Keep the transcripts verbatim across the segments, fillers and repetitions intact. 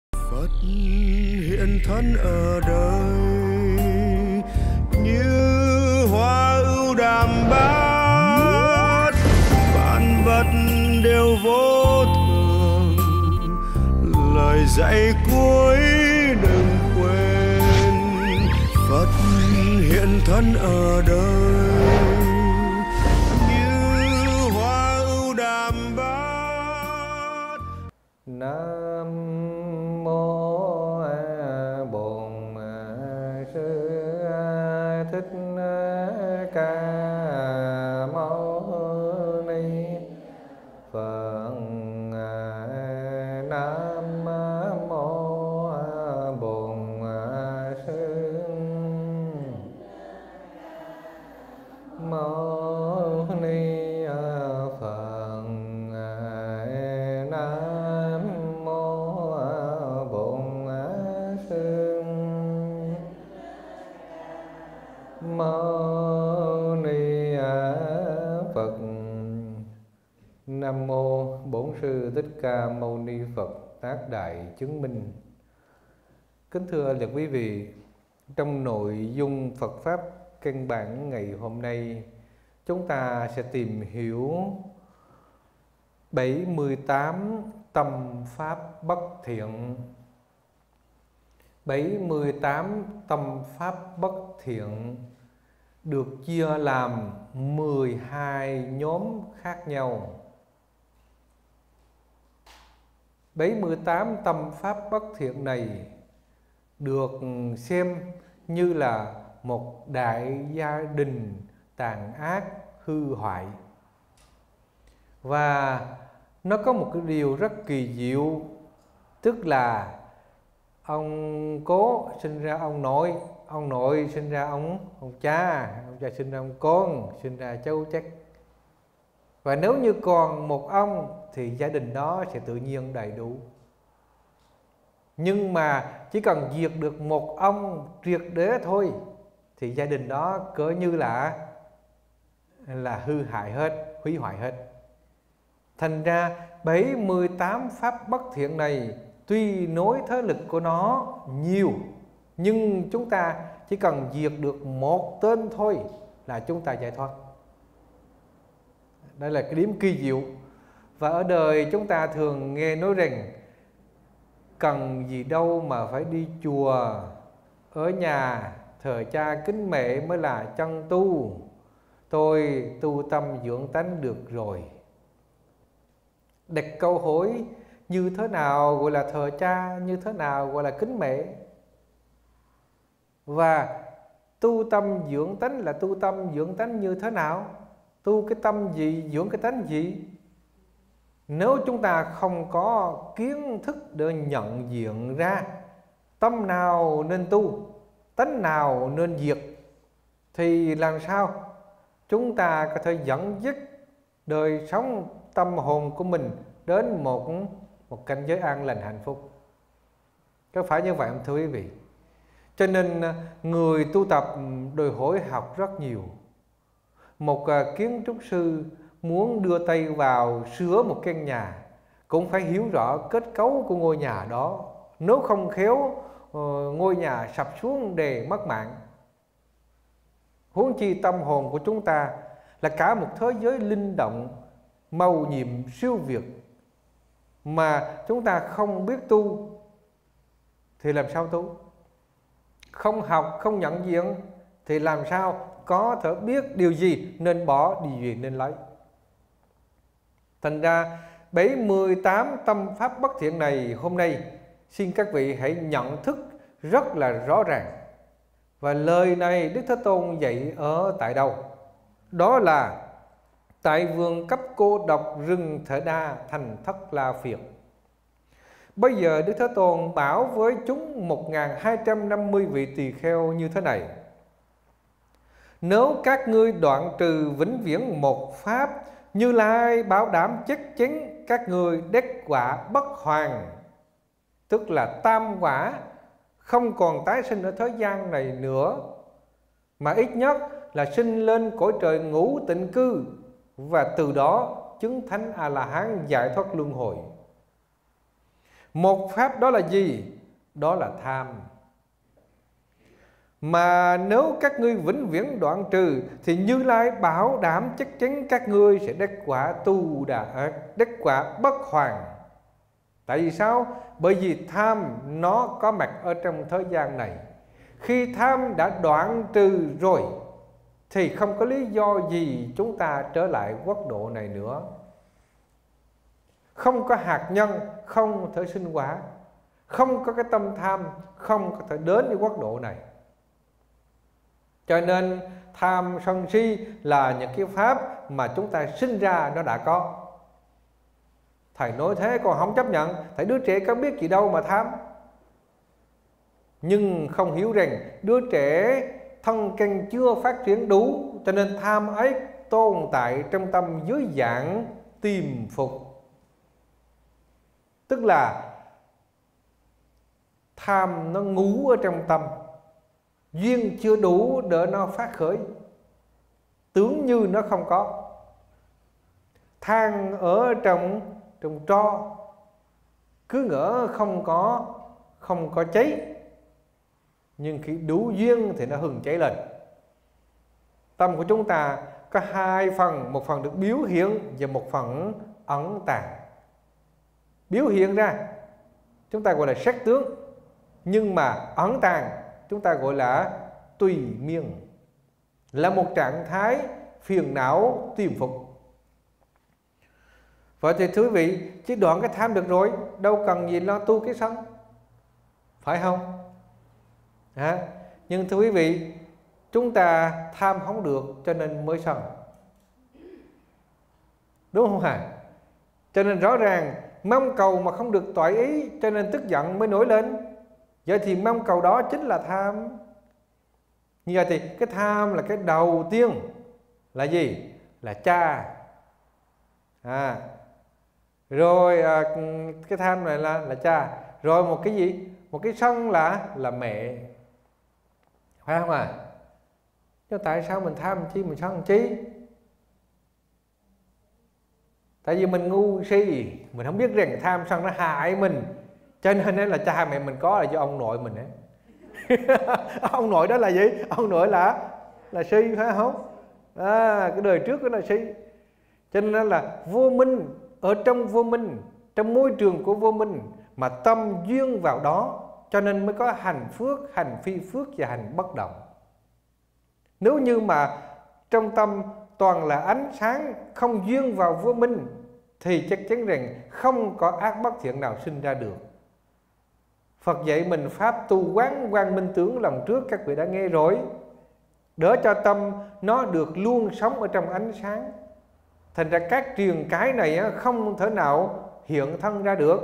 Phật hiện thân ở đời như hoa ưu đàm bát, vạn vật đều vô thường, lời dạy cuối đừng quên. Phật hiện thân ở đời như hoa ưu đàm bát. Nam mô Bổn Sư Thích Ca Mâu Ni Phật. Nam mô Bổn Sư Mâu Ni Phật. Nam mô Bổn Sư Mâu Ni Phật. Nam mô Bổn Sư Thích Ca Mâu Ni Phật, tác đại chứng minh. Kính thưa liệt quý vị, trong nội dung Phật Pháp căn bản ngày hôm nay, chúng ta sẽ tìm hiểu bảy mươi tám tâm pháp bất thiện. bảy mươi tám tâm pháp bất thiện được chia làm mười hai nhóm khác nhau. bảy mươi tám tâm pháp bất thiện này được xem như là một đại gia đình tàn ác hư hoại. Và nó có một cái điều rất kỳ diệu, tức là ông cố sinh ra ông nội, ông nội sinh ra ông, ông cha, ông cha sinh ra ông con, sinh ra cháu chắc. Và nếu như còn một ông thì gia đình đó sẽ tự nhiên đầy đủ. Nhưng mà chỉ cần diệt được một ông triệt để thôi thì gia đình đó cỡ như là là hư hại hết, hủy hoại hết. Thành ra bảy mươi tám pháp bất thiện này tuy nối thế lực của nó nhiều, nhưng chúng ta chỉ cần diệt được một tên thôi là chúng ta giải thoát. Đây là cái điểm kỳ diệu. Và ở đời chúng ta thường nghe nói rằng cần gì đâu mà phải đi chùa, ở nhà thờ cha kính mẹ mới là chân tu. Tôi tu tâm dưỡng tánh được rồi. Đặt câu hỏi như thế nào gọi là thờ cha, như thế nào gọi là kính mẹ. Và tu tâm dưỡng tánh là tu tâm dưỡng tánh như thế nào? Tu cái tâm gì, dưỡng cái tánh gì? Nếu chúng ta không có kiến thức để nhận diện ra tâm nào nên tu, tánh nào nên diệt, thì làm sao chúng ta có thể dẫn dắt đời sống tâm hồn của mình đến một, một cảnh giới an lành hạnh phúc? Có phải như vậy không thưa quý vị? Cho nên người tu tập đòi hỏi học rất nhiều. Một kiến trúc sư muốn đưa tay vào sửa một căn nhà cũng phải hiểu rõ kết cấu của ngôi nhà đó. Nếu không khéo ngôi nhà sập xuống để mất mạng. Huống chi tâm hồn của chúng ta là cả một thế giới linh động, màu nhiệm, siêu việt, mà chúng ta không biết tu thì làm sao tu? Không học, không nhận diện thì làm sao có thể biết điều gì nên bỏ, điều gì nên lấy? Thành ra bảy mươi tám tâm pháp bất thiện này hôm nay xin các vị hãy nhận thức rất là rõ ràng. Và lời này Đức Thế Tôn dạy ở tại đâu? Đó là tại vườn cấp cô độc rừng Thể Đa thành Thất La Phiệt. Bây giờ Đức Thế Tôn bảo với chúng một nghìn hai trăm năm mươi vị tỳ kheo như thế này: nếu các ngươi đoạn trừ vĩnh viễn một pháp, Như Lai bảo đảm chắc chắn các ngươi đắc quả bất hoàn, tức là tam quả, không còn tái sinh ở thế gian này nữa, mà ít nhất là sinh lên cõi trời ngũ tịnh cư, và từ đó chứng thánh A La Hán giải thoát luân hồi. Một pháp đó là gì? Đó là tham. Mà nếu các ngươi vĩnh viễn đoạn trừ thì Như Lai bảo đảm chắc chắn các ngươi sẽ đắc quả tu đà, đắc quả bất hoàn. Tại vì sao? Bởi vì tham nó có mặt ở trong thế gian này. Khi tham đã đoạn trừ rồi thì không có lý do gì chúng ta trở lại quốc độ này nữa. Không có hạt nhân, không thể sinh quả. Không có cái tâm tham, không có thể đến với quốc độ này. Cho nên tham sân si là những cái pháp mà chúng ta sinh ra nó đã có. Thầy nói thế còn không chấp nhận. Thầy đứa trẻ có biết gì đâu mà tham. Nhưng không hiểu rằng đứa trẻ thân căn chưa phát triển đủ, cho nên tham ấy tồn tại trong tâm dưới dạng tìm phục. Tức là tham nó ngủ ở trong tâm, duyên chưa đủ để nó phát khởi, tưởng như nó không có. Than ở trong trong tro, cứ ngỡ không có không có cháy, nhưng khi đủ duyên thì nó hừng cháy lên. Tâm của chúng ta có hai phần, một phần được biểu hiện và một phần ẩn tàng. Biểu hiện ra chúng ta gọi là sắc tướng, nhưng mà ẩn tàng chúng ta gọi là tùy miên, là một trạng thái phiền não tiềm phục. Vậy thì thưa quý vị, chỉ đoạn cái tham được rồi, đâu cần gì lo tu cái sân, phải không? À, nhưng thưa quý vị, chúng ta tham không được cho nên mới sân, đúng không hả? Cho nên rõ ràng mong cầu mà không được toại ý, cho nên tức giận mới nổi lên. Vậy thì mong cầu đó chính là tham. Như vậy thì cái tham là cái đầu tiên là gì? Là cha. À, rồi à, cái tham này là là cha. Rồi một cái gì? Một cái sân là là mẹ, phải không à? Nhưng tại sao mình tham chi, mình sân chi? Tại vì mình ngu si, mình không biết rằng tham sân nó hại mình, cho nên là cha mẹ mình có là do ông nội mình ấy. Ông nội đó là gì? Ông nội là là si, phải không? À, cái đời trước đó là si. Cho nên là vô minh, ở trong vô minh, trong môi trường của vô minh mà tâm duyên vào đó, cho nên mới có hành phước, hành phi phước và hành bất động. Nếu như mà trong tâm toàn là ánh sáng, không duyên vào vô minh, thì chắc chắn rằng không có ác bất thiện nào sinh ra được. Phật dạy mình pháp tu quán quang minh tướng, lần trước các vị đã nghe rồi, đỡ cho tâm nó được luôn sống ở trong ánh sáng. Thành ra các triền cái này không thể nào hiện thân ra được.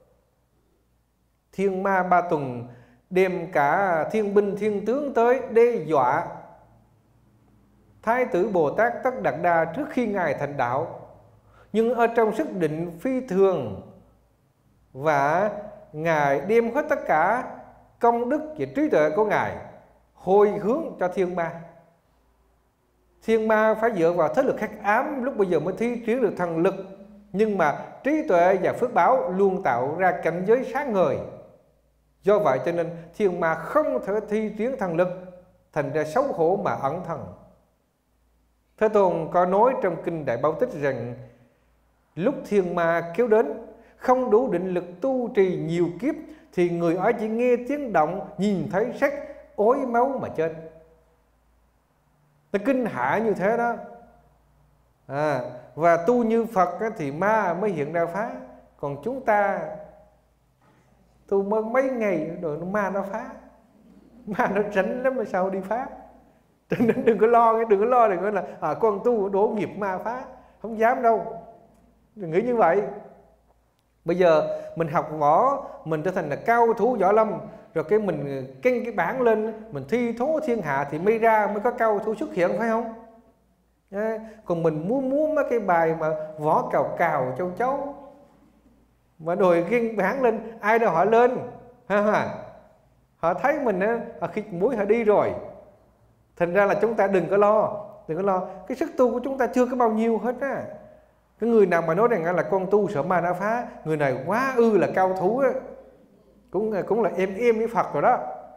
Thiên ma ba tuần đem cả thiên binh thiên tướng tới đe dọa Thái tử Bồ Tát Tất Đạt Đa trước khi Ngài thành đạo. Nhưng ở trong sức định phi thường, và Ngài đem hết tất cả công đức và trí tuệ của Ngài hồi hướng cho thiên ma. Thiên ma phải dựa vào thế lực hắc ám lúc bây giờ mới thi triển được thần lực, nhưng mà trí tuệ và phước báo luôn tạo ra cảnh giới sáng ngời. Do vậy cho nên thiên ma không thể thi triển thần lực, thành ra xấu hổ mà ẩn thần. Thế Tôn có nói trong kinh Đại Bảo Tích rằng lúc thiên ma kéo đến, không đủ định lực tu trì nhiều kiếp, thì người ấy chỉ nghe tiếng động, nhìn thấy sắc, ối máu mà chết. Nó kinh hạ như thế đó. À, và tu như Phật thì ma mới hiện ra phá. Còn chúng ta tu mới mấy ngày rồi ma nó phá. Ma nó rảnh lắm mà sao đi phá. Cho nên đừng có lo, đừng có lo đừng có là à, con tu đổ nghiệp ma phá. Không dám đâu. Đừng nghĩ như vậy. Bây giờ mình học võ, mình trở thành là cao thủ võ lâm, rồi cái mình kênh cái bảng lên, mình thi thố thiên hạ thì mới ra mới có cao thủ xuất hiện, phải không? À, còn mình muốn muốn mấy cái bài mà võ cào cào châu chấu, mà đòi kênh bảng lên, ai đâu họ lên, ha ha. Họ thấy mình á, họ khịt mũi họ đi rồi. Thành ra là chúng ta đừng có lo, đừng có lo. Cái sức tu của chúng ta chưa có bao nhiêu hết á. Cái người nào mà nói rằng là con tu sợ ma đã phá, người này quá ư là cao thủ á, cũng cũng là êm êm với Phật rồi đó.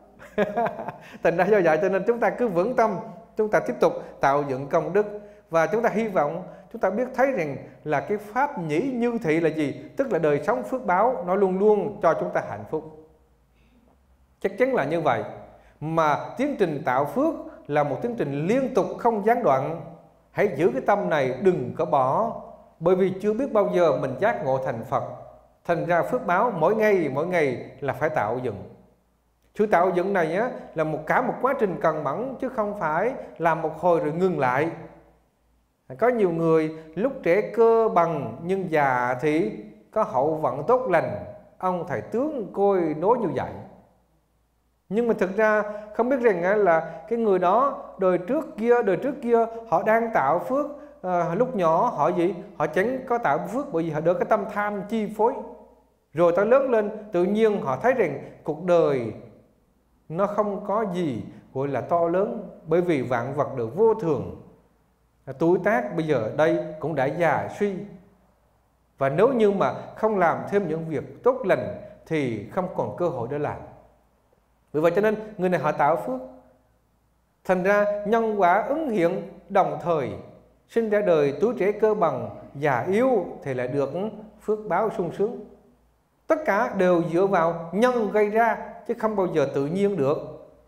Thành ra do vậy cho nên chúng ta cứ vững tâm, chúng ta tiếp tục tạo dựng công đức, và chúng ta hy vọng chúng ta biết thấy rằng là cái pháp nhĩ như thị là gì, tức là đời sống phước báo nó luôn luôn cho chúng ta hạnh phúc. Chắc chắn là như vậy. Mà tiến trình tạo phước là một tiến trình liên tục không gián đoạn. Hãy giữ cái tâm này đừng có bỏ, bởi vì chưa biết bao giờ mình giác ngộ thành Phật. Thành ra phước báo mỗi ngày mỗi ngày là phải tạo dựng. Sự tạo dựng này á, là một cả một quá trình cần mẫn, chứ không phải làm một hồi rồi ngừng lại. Có nhiều người lúc trẻ cơ bằng nhưng già thì có hậu vận tốt lành. Ông thầy tướng coi nói như vậy. Nhưng mà thực ra không biết rằng là cái người đó đời trước kia, đời trước kia họ đang tạo phước. À, lúc nhỏ họ gì? Họ chẳng có tạo phước bởi vì họ được cái tâm tham chi phối. Rồi ta lớn lên tự nhiên họ thấy rằng cuộc đời nó không có gì gọi là to lớn, bởi vì vạn vật đều vô thường. Tuổi tác bây giờ đây cũng đã già suy, và nếu như mà không làm thêm những việc tốt lành thì không còn cơ hội để làm. Vì vậy cho nên người này họ tạo phước, thành ra nhân quả ứng hiện đồng thời. Sinh ra đời tuổi trẻ cơ bằng, già yếu thì lại được phước báo sung sướng. Tất cả đều dựa vào nhân gây ra, chứ không bao giờ tự nhiên được.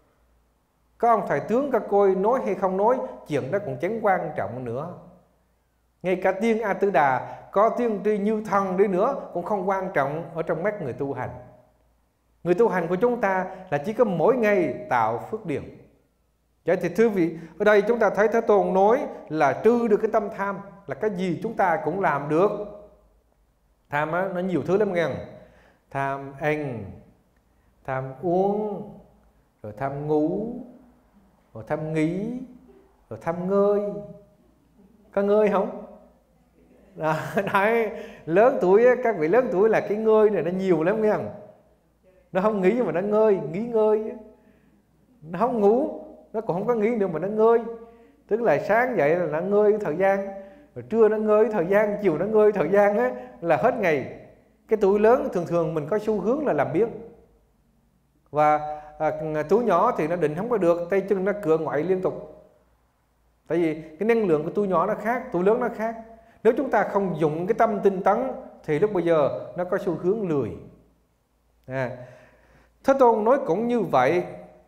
Có ông thầy tướng các coi nói hay không nói, chuyện đó cũng chẳng quan trọng nữa. Ngay cả tiên A Tư Đà có tiên tri như thần đi nữa cũng không quan trọng ở trong mắt người tu hành. Người tu hành của chúng ta là chỉ có mỗi ngày tạo phước điền. Vậy thì thưa vị, ở đây chúng ta thấy Thế Tôn nói là trừ được cái tâm tham, là cái gì chúng ta cũng làm được. Tham á, nó nhiều thứ lắm nghe. Tham ăn, tham uống, rồi tham ngủ, rồi tham nghĩ, rồi tham ngơi. Có ngơi không? Đấy, lớn tuổi, các vị lớn tuổi là cái ngơi này nó nhiều lắm nghe. Nó không nghĩ mà nó ngơi, nghỉ ngơi. Nó không ngủ, nó cũng không có nghĩ nữa mà nó ngơi. Tức là sáng dậy là nó ngơi thời gian, rồi trưa nó ngơi thời gian, chiều nó ngơi thời gian á, là hết ngày. Cái tuổi lớn thường thường mình có xu hướng là làm biếng. Và à, tuổi nhỏ thì nó định không có được, tay chân nó cựa ngoại liên tục. Tại vì cái năng lượng của tuổi nhỏ nó khác, tuổi lớn nó khác. Nếu chúng ta không dùng cái tâm tinh tấn thì lúc bây giờ nó có xu hướng lười. À, Thế Tôn nói cũng như vậy.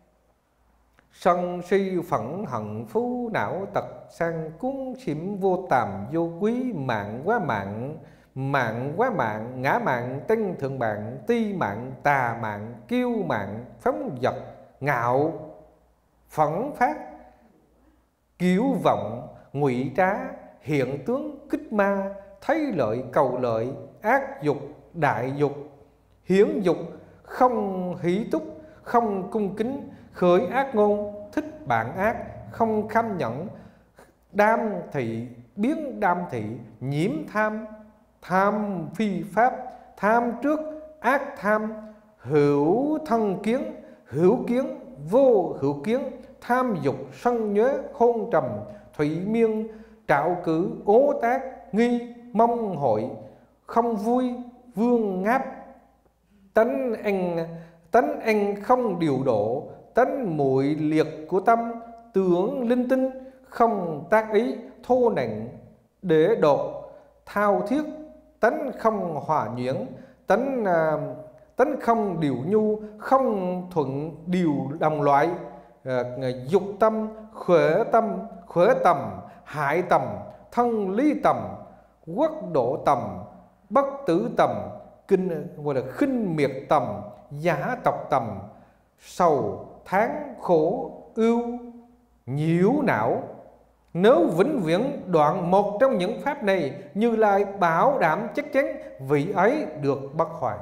Sân si phẫn hận phú não tật sang cuốn xỉm vô tàm vô quý, mạng quá mạng, mạng quá mạng, ngã mạng tinh thượng mạng, ti mạng tà mạng, kiêu mạng phóng dật, ngạo phẫn phát, kiêu vọng ngụy trá, hiện tướng kích ma, thấy lợi cầu lợi, ác dục đại dục, hiến dục, không hỷ túc, không cung kính, khởi ác ngôn, thích bạn ác, không kham nhẫn, đam thị, biến đam thị, nhiễm tham, tham phi pháp, tham trước, ác tham, hữu thân kiến, hữu kiến, vô hữu kiến, tham dục, sân nhớ, hôn trầm, thủy miên, trạo cử, ố tác, nghi, mong hội, không vui, vương ngáp, tánh ăn, tánh ăn không điều độ, tánh muội liệt của tâm, tưởng linh tinh, không tác ý, thô nặng, để đột, thao thiết, tánh không hòa nhuyễn, tánh à, tánh không điều nhu, không thuận điều đồng loại, à, dục tâm, khỏe tâm, khỏe tầm, hại tầm, thân lý tầm, quốc độ tầm, bất tử tầm, kinh gọi là khinh miệt tầm, giả tộc tầm, sầu tháng khổ ưu nhiễu não. Nếu vĩnh viễn đoạn một trong những pháp này, Như Lai bảo đảm chắc chắn vị ấy được bất hoại.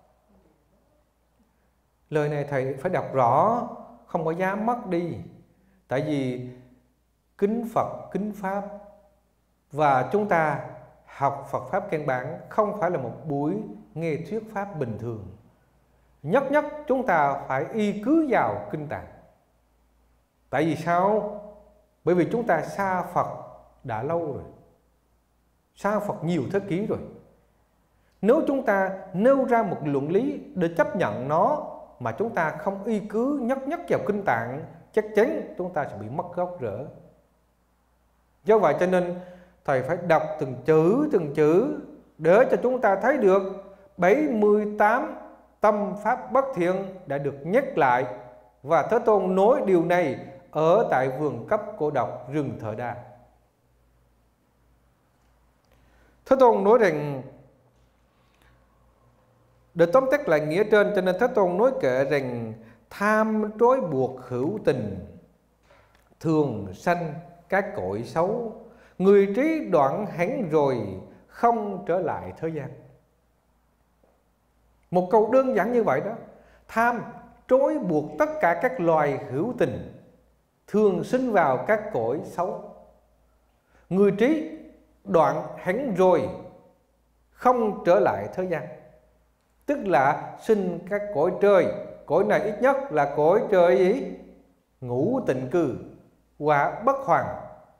Lời này thầy phải đọc rõ, không có dám mất đi. Tại vì kính Phật, kính Pháp, và chúng ta học Phật Pháp căn bản không phải là một buổi nghe thuyết Pháp bình thường. Nhất nhất chúng ta phải y cứ vào kinh tạng. Tại vì sao? Bởi vì chúng ta xa Phật đã lâu rồi, xa Phật nhiều thế kỷ rồi. Nếu chúng ta nêu ra một luận lý để chấp nhận nó mà chúng ta không y cứ nhất nhất vào kinh tạng, chắc chắn chúng ta sẽ bị mất gốc rễ. Do vậy cho nên thầy phải đọc từng chữ từng chữ để cho chúng ta thấy được bảy mươi tám tâm pháp bất thiện đã được nhắc lại, và Thế Tôn nói điều này ở tại vườn cấp cô độc rừng Thợ Đa. Thế Tôn nói rằng, để tóm tắt lại nghĩa trên, cho nên Thế Tôn nói kệ rằng tham trói buộc hữu tình, thường sanh các cội xấu, người trí đoạn hẳn rồi không trở lại thế gian. Một câu đơn giản như vậy đó. Tham trói buộc tất cả các loài hữu tình, thường sinh vào các cõi xấu. Người trí đoạn hẳn rồi không trở lại thế gian, tức là sinh các cõi trời. Cõi này ít nhất là cõi trời ý ngũ tịnh cư và bất hoàn.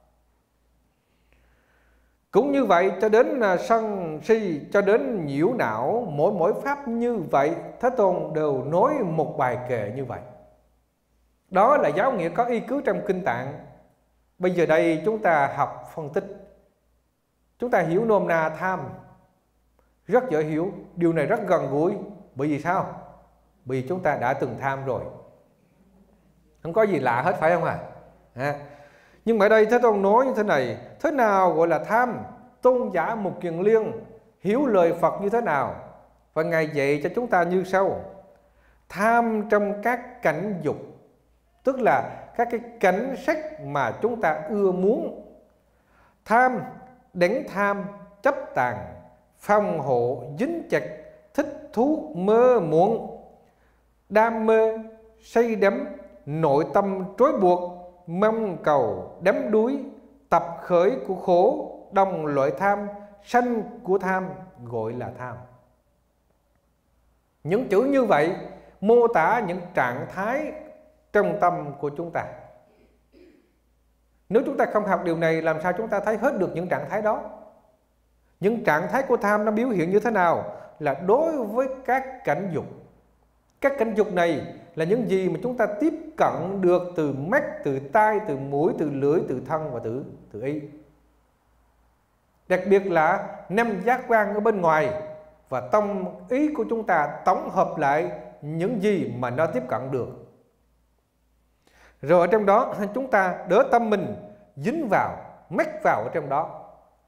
Cũng như vậy cho đến sân si, cho đến nhiễu não, mỗi mỗi pháp như vậy Thế Tôn đều nói một bài kệ như vậy. Đó là giáo nghĩa có y cứ trong kinh tạng. Bây giờ đây chúng ta học phân tích, chúng ta hiểu nôm na tham rất dễ hiểu. Điều này rất gần gũi. Bởi vì sao? Bởi vì chúng ta đã từng tham rồi, không có gì lạ hết, phải không à? à. Nhưng mà ở đây Thế Tôn nói như thế này: thế nào gọi là tham? Tôn giả Mục Kiền Liên hiểu lời Phật như thế nào? Và Ngài dạy cho chúng ta như sau: tham trong các cảnh dục, tức là các cái cảnh sắc mà chúng ta ưa muốn. Tham đánh tham chấp tàn, phòng hộ dính chặt, thích thú mơ muộn, đam mê say đắm, nội tâm trói buộc, mong cầu đắm đuối, tập khởi của khổ, đồng loại tham, sanh của tham gọi là tham. Những chữ như vậy mô tả những trạng thái trong tâm của chúng ta. Nếu chúng ta không học điều này, làm sao chúng ta thấy hết được những trạng thái đó? Những trạng thái của tham nó biểu hiện như thế nào? Là đối với các cảnh dục. Các cảnh dục này là những gì mà chúng ta tiếp cận được từ mắt, từ tai, từ mũi, từ lưỡi, từ thân và từ, từ ý. Đặc biệt là năm giác quan ở bên ngoài, và tâm ý của chúng ta tổng hợp lại những gì mà nó tiếp cận được. Rồi ở trong đó chúng ta đỡ tâm mình dính vào, mắc vào ở trong đó.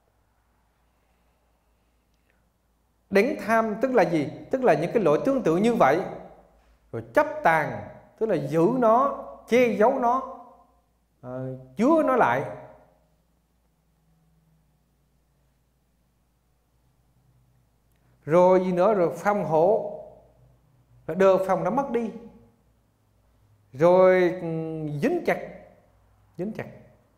Đánh tham tức là gì? Tức là những cái lỗi tương tự như vậy. Rồi chấp tàn tức là giữ nó, che giấu nó, à, chứa nó lại. Rồi gì nữa? Rồi phòng hộ, đờ phòng nó mất đi. Rồi dính chặt, dính chặt.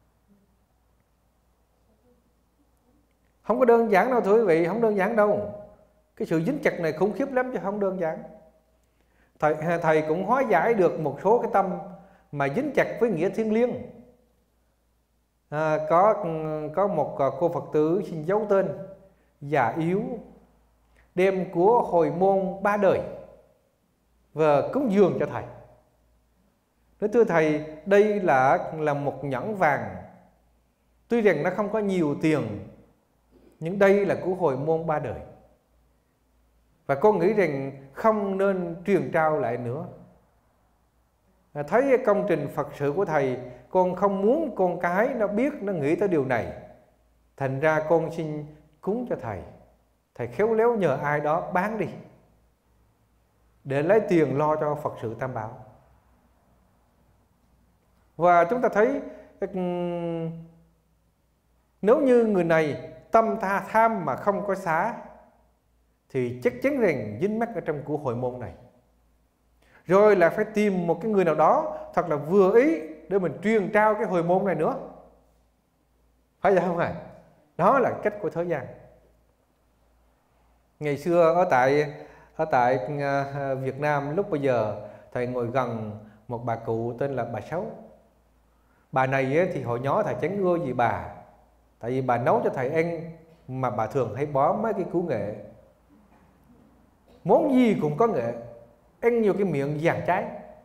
Không có đơn giản đâu thưa quý vị, không đơn giản đâu. Cái sự dính chặt này khủng khiếp lắm chứ không đơn giản. Thầy, thầy cũng hóa giải được một số cái tâm mà dính chặt với nghĩa thiêng liêng. À, có, có một cô Phật tử xin giấu tên, già yếu, đem của hồi môn ba đời và cúng dường cho thầy. Nói thưa thầy, đây là, là một nhẫn vàng. Tuy rằng nó không có nhiều tiền, nhưng đây là của hồi môn ba đời. Và con nghĩ rằng không nên truyền trao lại nữa. À, thấy công trình Phật sự của thầy, con không muốn con cái nó biết, nó nghĩ tới điều này. Thành ra con xin cúng cho thầy. Thầy khéo léo nhờ ai đó bán đi, để lấy tiền lo cho Phật sự Tam Bảo. Và chúng ta thấy nếu như người này tâm tha tham mà không có xá, thì chắc chắn rằng dính mắc ở trong của hội môn này. Rồi là phải tìm một cái người nào đó thật là vừa ý để mình truyền trao cái hồi môn này nữa. Phải vậy không ạ? Đó là cách của thế gian. Ngày xưa ở tại ở tại Việt Nam, lúc bây giờ thầy ngồi gần một bà cụ tên là bà Sáu. Bà này thì hồi nhỏ thầy chẳng ưa gì bà, tại vì bà nấu cho thầy ăn mà bà thường hay bó mấy cái củ nghệ. món gì cũng có nghệ, ăn nhiều cái miệng vàng trái,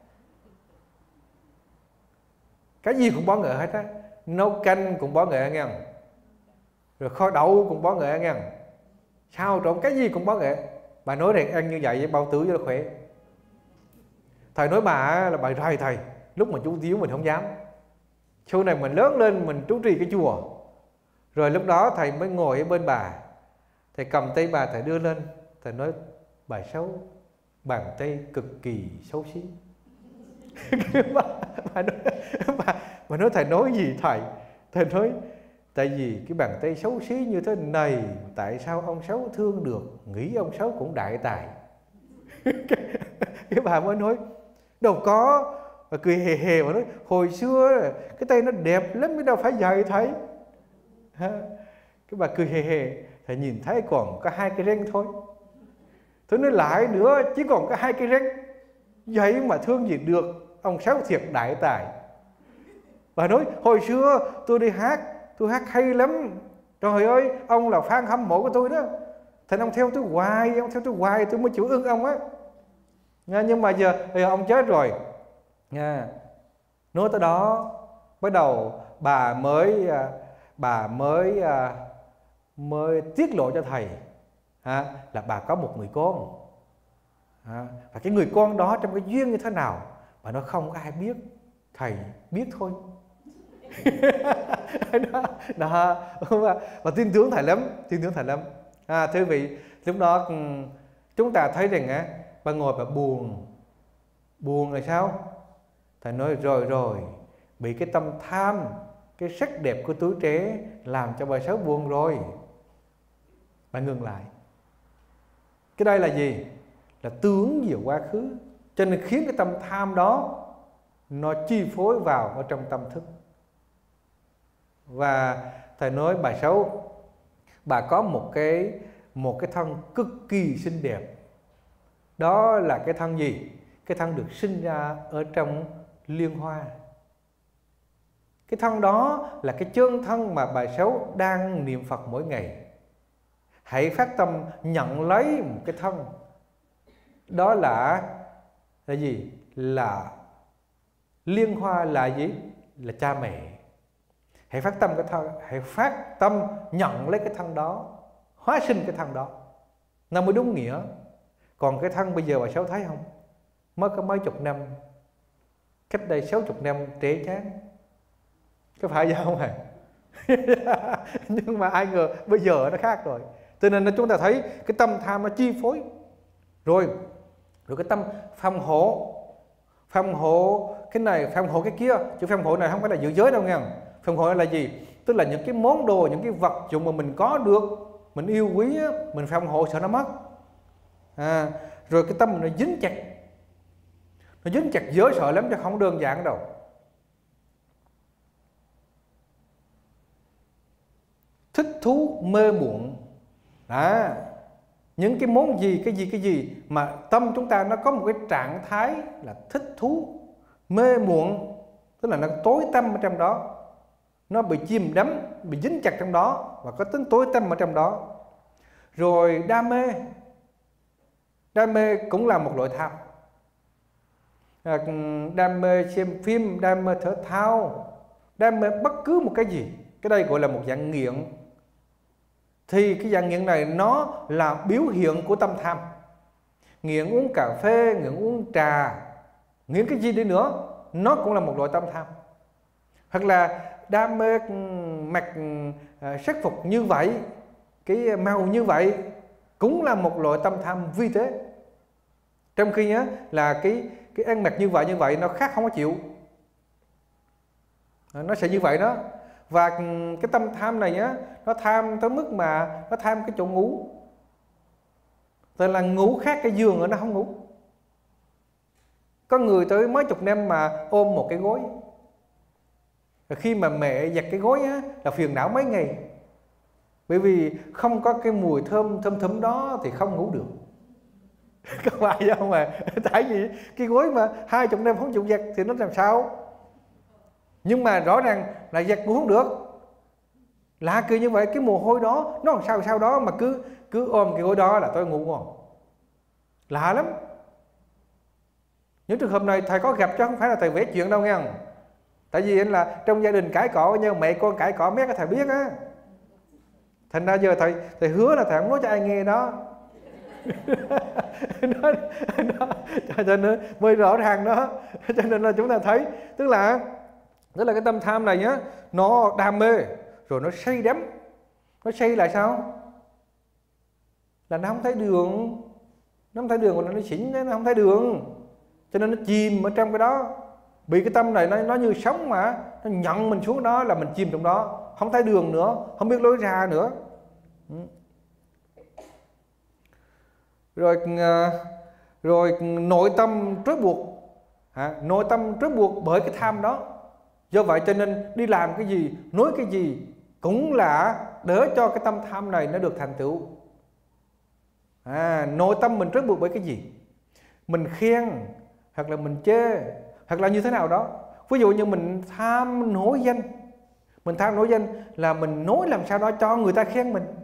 cái gì cũng bỏ nghệ hết á. Nấu canh cũng bỏ nghệ nghe, rồi kho đậu cũng bỏ nghệ nghe, xào trộn cái gì cũng bỏ nghệ. Bà nói rằng ăn như vậy bao tử cho nó khỏe. Thầy nói bà là bà rầy thầy, lúc mà chú thiếu mình không dám. Sau này mình lớn lên mình trú trì cái chùa, rồi lúc đó thầy mới ngồi ở bên bà, thầy cầm tay bà, thầy đưa lên, thầy nói bà xấu, bàn tay cực kỳ xấu xí. bà, bà, nói, bà, bà nói thầy nói gì thầy? Thầy nói tại vì cái bàn tay xấu xí như thế này, tại sao ông Sáu thương được, nghĩ ông Sáu cũng đại tài. Cái bà mới nói đâu có, và cười hề hề và nói hồi xưa cái tay nó đẹp lắm, mới đâu phải dạy thầy. Cái bà cười hề hề, thầy nhìn thấy còn có hai cái răng thôi. Tôi nói lại nữa, chỉ còn có hai cái răng, vậy mà thương gì được, ông Sáu thiệt đại tài. Bà nói hồi xưa tôi đi hát, tôi hát hay lắm, trời ơi ông là fan hâm mộ của tôi đó, thành ông theo tôi hoài, ông theo tôi hoài tôi mới chịu ưng ông á. Nhưng mà giờ thì ông chết rồi nha. Nói tới đó bắt đầu bà mới bà mới mới tiết lộ cho thầy ha, là bà có một người con ha, và cái người con đó trong cái duyên như thế nào bà nói không có ai biết, thầy biết thôi. đó, đó, và, và tin tưởng thầy lắm, tin tưởng thầy lắm. À, thưa vị, lúc đó chúng ta thấy rằng á, bà ngồi bà buồn, buồn là sao? Thầy nói rồi rồi, bị cái tâm tham, cái sắc đẹp của tuổi trẻ làm cho bà Sáu buồn rồi. Bà ngừng lại. Cái đây là gì? Là tưởng về quá khứ, cho nên khiến cái tâm tham đó nó chi phối vào ở trong tâm thức. Và thầy nói bà Sáu, bà có một cái một cái thân cực kỳ xinh đẹp. Đó là cái thân gì? Cái thân được sinh ra ở trong liên hoa. Cái thân đó là cái chân thân mà bà Sáu đang niệm Phật mỗi ngày. Hãy phát tâm nhận lấy một cái thân. Đó là là gì? Là liên hoa là gì? Là cha mẹ. Hãy phát tâm cái thân, hãy phát tâm nhận lấy cái thân đó, hóa sinh cái thân đó, nó mới đúng nghĩa. Còn cái thân bây giờ bà Sáu thấy không? Mới có mấy chục năm, cách đây sáu chục năm trẻ chán, có phải vậy không hả? Nhưng mà ai ngờ bây giờ nó khác rồi. Cho nên chúng ta thấy cái tâm tham nó chi phối. Rồi, rồi cái tâm phòng hộ, phòng hộ cái này, phòng hộ cái kia. Chứ phòng hộ này không phải là giữ giới đâu nha. Phòng hộ là gì? Tức là những cái món đồ, những cái vật dụng mà mình có được, mình yêu quý, mình phòng hộ sợ nó mất. À, rồi cái tâm nó dính chặt, nó dính chặt giới sợ lắm chứ không đơn giản đâu. Thích thú mê muộn. Đó, những cái món gì, cái gì, cái gì mà tâm chúng ta nó có một cái trạng thái là thích thú, mê muộn, tức là nó tối tăm ở trong đó, nó bị chìm đắm, bị dính chặt trong đó và có tính tối tăm ở trong đó. Rồi đam mê, đam mê cũng là một loại tham. À, đam mê xem phim, đam mê thể thao, đam mê bất cứ một cái gì, cái đây gọi là một dạng nghiện. Thì cái dạng nghiện này nó là biểu hiện của tâm tham. Nghiện uống cà phê, nghiện uống trà, nghiện cái gì đi nữa, nó cũng là một loại tâm tham. Hoặc là đam mê mặc sắc phục như vậy, cái màu như vậy, cũng là một loại tâm tham vi tế. Trong khi á, là cái, cái ăn mặc như vậy như vậy nó khác không có chịu, nó sẽ như vậy đó. Và cái tâm tham này á, nó tham tới mức mà nó tham cái chỗ ngủ. Tức là ngủ khác cái giường ở nó không ngủ. Có người tới mấy chục năm mà ôm một cái gối. Và khi mà mẹ giặt cái gối á, là phiền não mấy ngày. Bởi vì không có cái mùi thơm thơm thấm đó thì không ngủ được. Có phải không mà? Tại vì cái gối mà hai chục năm không chịu giặt thì nó làm sao? Nhưng mà rõ ràng là giặt cũng không được. Lạ kỳ như vậy, cái mồ hôi đó nó làm sao sao đó mà cứ cứ ôm cái gối đó là tôi ngủ ngon. Lạ lắm. Những trường hợp này thầy có gặp chứ không phải là thầy vẽ chuyện đâu nghe. Tại vì anh là trong gia đình cãi cọ nhau, mẹ con cãi cọ mét thầy biết á. Thành ra giờ thầy thầy hứa là thầy không nói cho ai nghe đó. nó, nó, cho nên mới rõ ràng đó. Cho nên là chúng ta thấy, tức là tức là cái tâm tham này nhá, nó đam mê rồi nó say đắm. Nó say là sao? Là nó không thấy đường. Nó không thấy đường, còn nó xỉn, nó không thấy đường, cho nên nó chìm ở trong cái đó. Bị cái tâm này nó, nó như sóng mà, nó nhận mình xuống đó là mình chìm trong đó, không thấy đường nữa, không biết lối ra nữa. Rồi rồi nội tâm trói buộc, à, nội tâm trói buộc bởi cái tham đó. Do vậy cho nên đi làm cái gì, nói cái gì cũng là để cho cái tâm tham này nó được thành tựu. À, nội tâm mình trói buộc bởi cái gì? Mình khen hoặc là mình chê hoặc là như thế nào đó. Ví dụ như mình tham nổi danh. Mình tham nổi danh là mình nói làm sao đó cho người ta khen mình.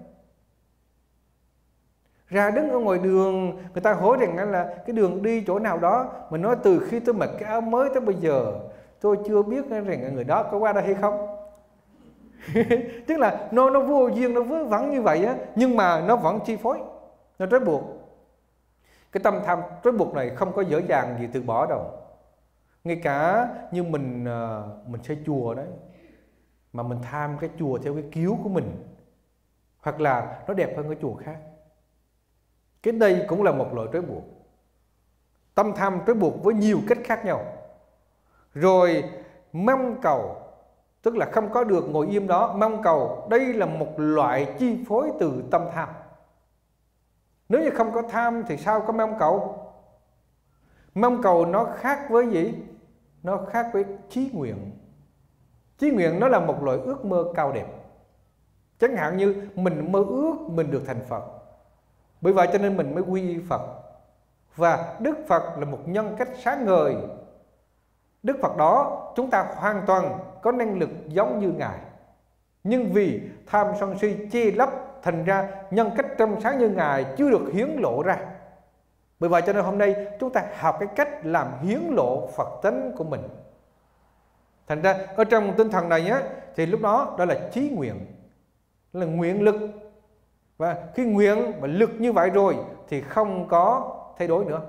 Ra đứng ở ngoài đường, người ta hỏi rằng là cái đường đi chỗ nào đó, mình nói từ khi tôi mặc cái áo mới tới bây giờ tôi chưa biết rằng người đó có qua đây hay không. Tức là nó, nó vô duyên, nó vớ vẩn như vậy á, nhưng mà nó vẫn chi phối, nó trói buộc. Cái tâm tham trói buộc này không có dễ dàng gì từ bỏ đâu. Ngay cả như mình mình xây chùa đấy, mà mình tham cái chùa theo cái kiểu của mình, hoặc là nó đẹp hơn cái chùa khác, cái đây cũng là một loại trói buộc. Tâm tham trói buộc với nhiều cách khác nhau. Rồi mong cầu, tức là không có được ngồi im đó, mong cầu, đây là một loại chi phối từ tâm tham. Nếu như không có tham thì sao có mong cầu? Mong cầu nó khác với gì? Nó khác với chí nguyện. Chí nguyện nó là một loại ước mơ cao đẹp. Chẳng hạn như mình mơ ước mình được thành Phật, bởi vậy cho nên mình mới quy y Phật. Và Đức Phật là một nhân cách sáng ngời. Đức Phật đó chúng ta hoàn toàn có năng lực giống như Ngài, nhưng vì tham sân si che lấp, thành ra nhân cách trong sáng như Ngài chưa được hiến lộ ra. Bởi vậy cho nên hôm nay chúng ta học cái cách làm hiến lộ Phật tánh của mình. Thành ra ở trong tinh thần này á, thì lúc đó đó là chí nguyện, là nguyện lực. Và khi nguyện và lực như vậy rồi thì không có thay đổi nữa.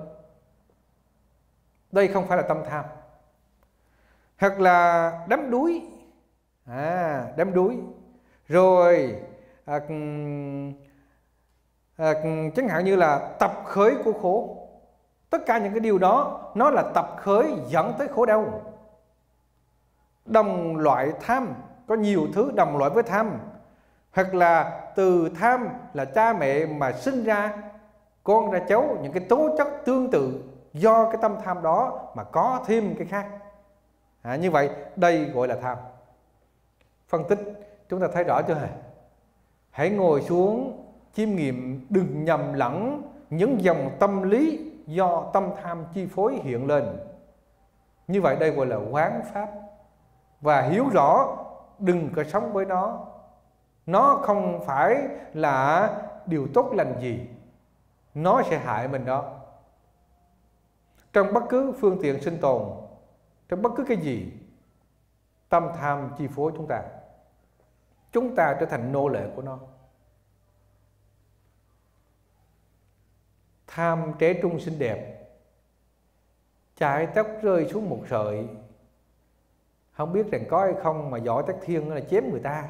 Đây không phải là tâm tham. Hoặc là đắm đuối, à, đắm đuối. Rồi à, à, chẳng hạn như là tập khởi của khổ. Tất cả những cái điều đó nó là tập khởi dẫn tới khổ đau. Đồng loại tham, có nhiều thứ đồng loại với tham. Hoặc là từ tham là cha mẹ mà sinh ra con ra cháu, những cái tố chất tương tự do cái tâm tham đó mà có thêm cái khác. À, như vậy đây gọi là tham. Phân tích chúng ta thấy rõ chưa hề? Hãy ngồi xuống chiêm nghiệm, đừng nhầm lẫn những dòng tâm lý do tâm tham chi phối hiện lên. Như vậy đây gọi là quán pháp. Và hiểu rõ, đừng có sống với nó. Nó không phải là điều tốt lành gì, nó sẽ hại mình đó. Trong bất cứ phương tiện sinh tồn, trong bất cứ cái gì, tâm tham chi phối chúng ta, chúng ta trở thành nô lệ của nó. Tham trẻ trung xinh đẹp, chải tóc rơi xuống một sợi, không biết rằng có hay không mà giỏi tắc thiên là chém người ta.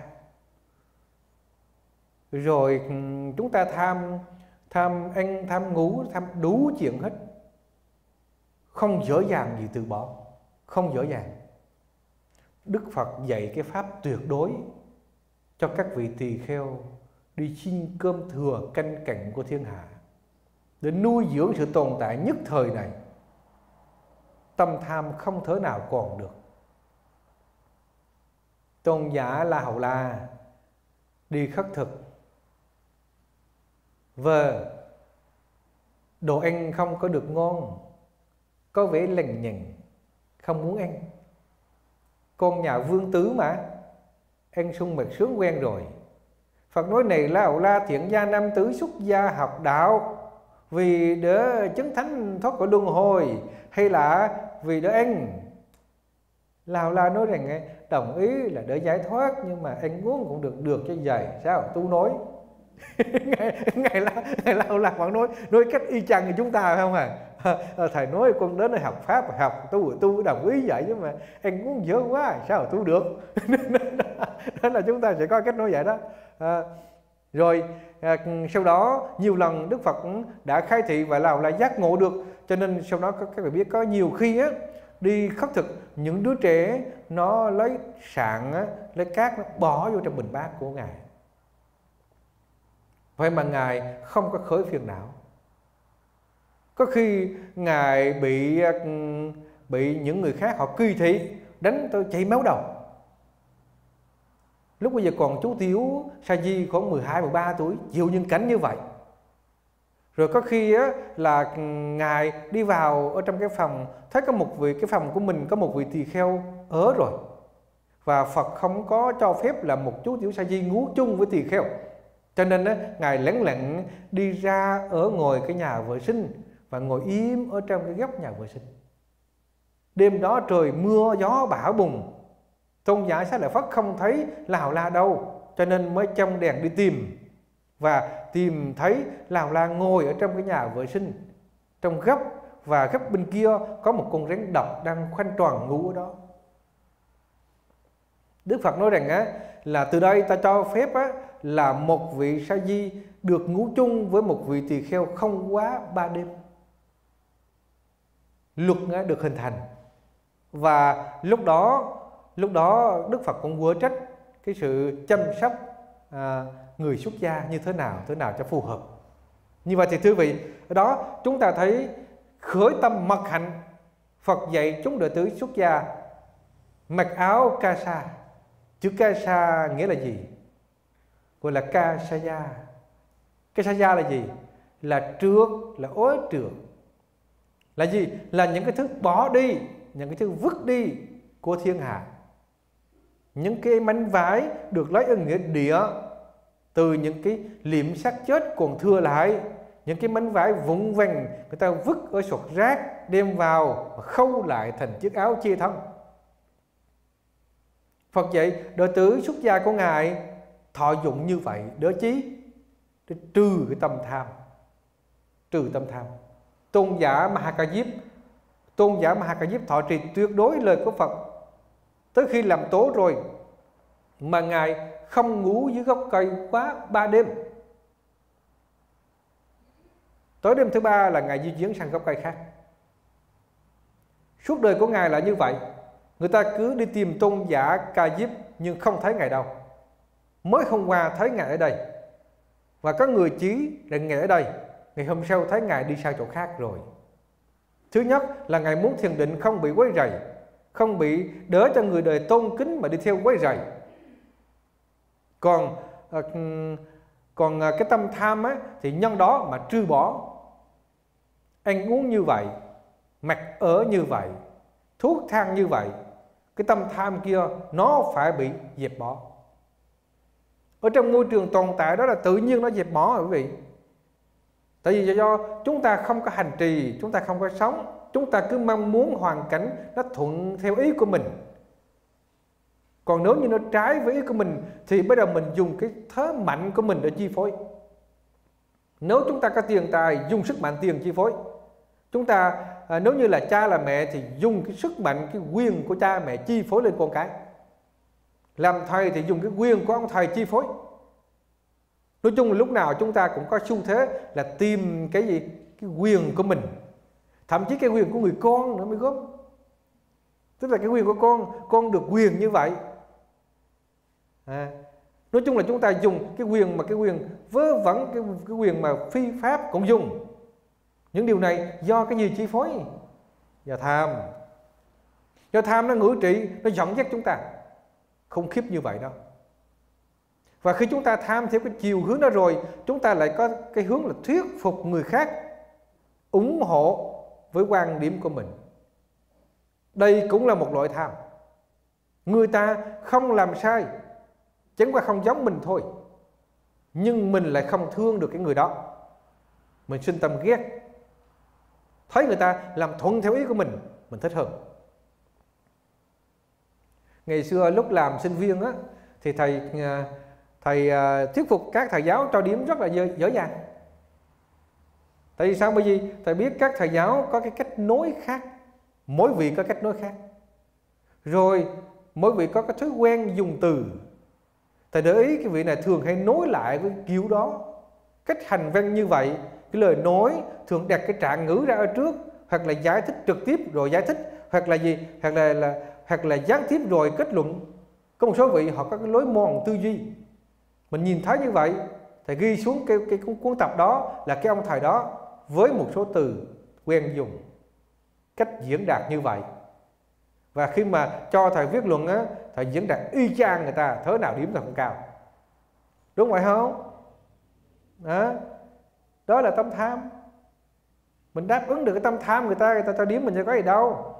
Rồi chúng ta tham tham ăn, tham ngủ, tham đủ chuyện hết. Không dễ dàng gì từ bỏ, không dễ dàng. Đức Phật dạy cái pháp tuyệt đối cho các vị tỳ kheo đi xin cơm thừa canh cặn của thiên hạ để nuôi dưỡng sự tồn tại nhất thời này. Tâm tham không thể nào còn được. Tôn giả La Hầu La đi khất thực, và đồ ăn không có được ngon, có vẻ lằng nhằng, không muốn ăn. Con nhà vương tứ mà, ăn sung mật sướng quen rồi. Phật nói này La Hầu La thiện gia nam tử xuất gia học đạo, vì để chứng thánh thoát khỏi luân hồi, hay là vì để ăn. Lào La nói rằng đồng ý là để giải thoát, nhưng mà ăn uống cũng được được cho dày. Sao tu nói ngày ngày la ngày lao lạc bạn nói nói cách y chang như chúng ta phải không à? À, thầy nói con đến đây học pháp học tu tu đồng ý vậy, nhưng mà ăn uống dở quá sao tu được. Đó là chúng ta sẽ có cách nói vậy đó. À, rồi à, sau đó nhiều lần Đức Phật đã khai thị và Lào La giác ngộ được, cho nên sau đó các bạn biết có nhiều khi á đi khất thực, những đứa trẻ nó lấy sạn á, lấy cát nó bỏ vô trong bình bát của Ngài. Vậy mà Ngài không có khởi phiền não. Có khi Ngài bị bị những người khác họ kỳ thị, đánh tôi chảy máu đầu. Lúc bây giờ còn chú Tiểu Sa Di khoảng mười hai, mười ba tuổi chịu những cảnh như vậy. Rồi có khi á, là Ngài đi vào ở trong cái phòng, thấy có một vị, cái phòng của mình có một vị tỳ kheo ở rồi, và Phật không có cho phép là một chú Tiểu Sa Di ngủ chung với tỳ kheo, cho nên á, Ngài lén lặng đi ra ở ngồi cái nhà vệ sinh và ngồi im ở trong cái góc nhà vệ sinh. Đêm đó trời mưa gió bão bùng, Tôn giả Xá Lợi Phất không thấy Lào La đâu, cho nên mới châm đèn đi tìm, và tìm thấy Lào La ngồi ở trong cái nhà vệ sinh trong góc, và góc bên kia có một con rắn độc đang khoanh tròn ngủ ở đó. Đức Phật nói rằng á, là từ đây ta cho phép á, là một vị Sa Di được ngủ chung với một vị tỳ kheo không quá ba đêm. Luật á, được hình thành. Và lúc đó lúc đó Đức Phật cũng quở trách cái sự chăm sóc à, người xuất gia như thế nào, thế nào cho phù hợp. Như vậy thì thưa vị, ở đó chúng ta thấy khởi tâm mật hạnh. Phật dạy chúng đệ tử xuất gia mặc áo kasa. Chữ kasa nghĩa là gì? Gọi là kasaya. Kasaya là gì? Là trượt, là ối trượt. Là gì? Là những cái thứ bỏ đi, những cái thứ vứt đi của thiên hạ. Những cái mảnh vải được lấy ở nghĩa địa từ những cái liệm xác chết còn thừa lại, những cái mảnh vải vụn vành người ta vứt ở sọt rác, đem vào và khâu lại thành chiếc áo che thân. Phật dạy đệ tử xuất gia của Ngài thọ dụng như vậy để chí, để trừ cái tâm tham, trừ tâm tham. Tôn giả Ma Ha Diếp, tôn giả Ma Ha Diếp thọ trì tuyệt đối lời của Phật, tới khi làm tố rồi mà Ngài không ngủ dưới gốc cây quá ba đêm. Tới đêm thứ ba là Ngài di chuyển sang gốc cây khác. Suốt đời của Ngài là như vậy. Người ta cứ đi tìm tôn giả Ca Diếp nhưng không thấy Ngài đâu. Mới hôm qua thấy Ngài ở đây, và có người chí là Ngài ở đây, ngày hôm sau thấy Ngài đi sang chỗ khác rồi. Thứ nhất là Ngài muốn thiền định không bị quấy rầy, không bị đỡ cho người đời tôn kính mà đi theo quấy rầy. Còn còn cái tâm tham á, thì nhân đó mà trừ bỏ. Ăn uống như vậy, mặc ở như vậy, thuốc thang như vậy, cái tâm tham kia nó phải bị dẹp bỏ. Ở trong môi trường tồn tại đó là tự nhiên nó dẹp bỏ rồi quý vị. Tại vì do chúng ta không có hành trì, chúng ta không có sống, chúng ta cứ mong muốn hoàn cảnh nó thuận theo ý của mình. Còn nếu như nó trái với ý của mình thì bắt đầu mình dùng cái thế mạnh của mình để chi phối. Nếu chúng ta có tiền tài, dùng sức mạnh tiền chi phối. Chúng ta à, nếu như là cha là mẹ thì dùng cái sức mạnh, cái quyền của cha mẹ chi phối lên con cái. Làm thầy thì dùng cái quyền của ông thầy chi phối. Nói chung là lúc nào chúng ta cũng có xu thế là tìm cái gì? Cái quyền của mình. Thậm chí cái quyền của người con nữa mới gớm. Tức là cái quyền của con, con được quyền như vậy. À, nói chung là chúng ta dùng cái quyền mà cái quyền vớ vẩn, cái, cái quyền mà phi pháp cũng dùng. Những điều này do cái gì chi phối? Do tham. Do tham nó ngữ trị, nó dẫn dắt chúng ta. Khủng khiếp như vậy đó. Và khi chúng ta tham theo cái chiều hướng đó rồi, chúng ta lại có cái hướng là thuyết phục người khác ủng hộ với quan điểm của mình. Đây cũng là một loại tham. Người ta không làm sai, chẳng qua không giống mình thôi, nhưng mình lại không thương được cái người đó. mình sinh tâm ghét. Thấy người ta làm thuận theo ý của mình, mình thích hơn. Ngày xưa lúc làm sinh viên á, thì thầy thầy thuyết phục các thầy giáo cho điểm rất là dở, dở dàng. Tại vì sao? Bởi vì thầy biết các thầy giáo có cái cách nối khác, mỗi vị có cách nối khác, rồi mỗi vị có cái thói quen dùng từ. Thầy để ý cái vị này thường hay nối lại với kiểu đó, cách hành văn như vậy, cái lời nói thường đặt cái trạng ngữ ra ở trước, hoặc là giải thích trực tiếp rồi giải thích, hoặc là gì, hoặc là, là hoặc là gián tiếp rồi kết luận. Có một số vị họ có cái lối mòn tư duy, mình nhìn thấy như vậy, thầy ghi xuống cái, cái cuốn tập đó là cái ông thầy đó với một số từ quen dùng, cách diễn đạt như vậy. Và khi mà cho thầy viết luận á, thầy diễn đạt y chang người ta, thế nào điểm thầy không cao. Đúng vậy không? Đó, đó là tâm tham. Mình đáp ứng được cái tâm tham người ta, người ta cho điểm mình, chưa có gì đâu.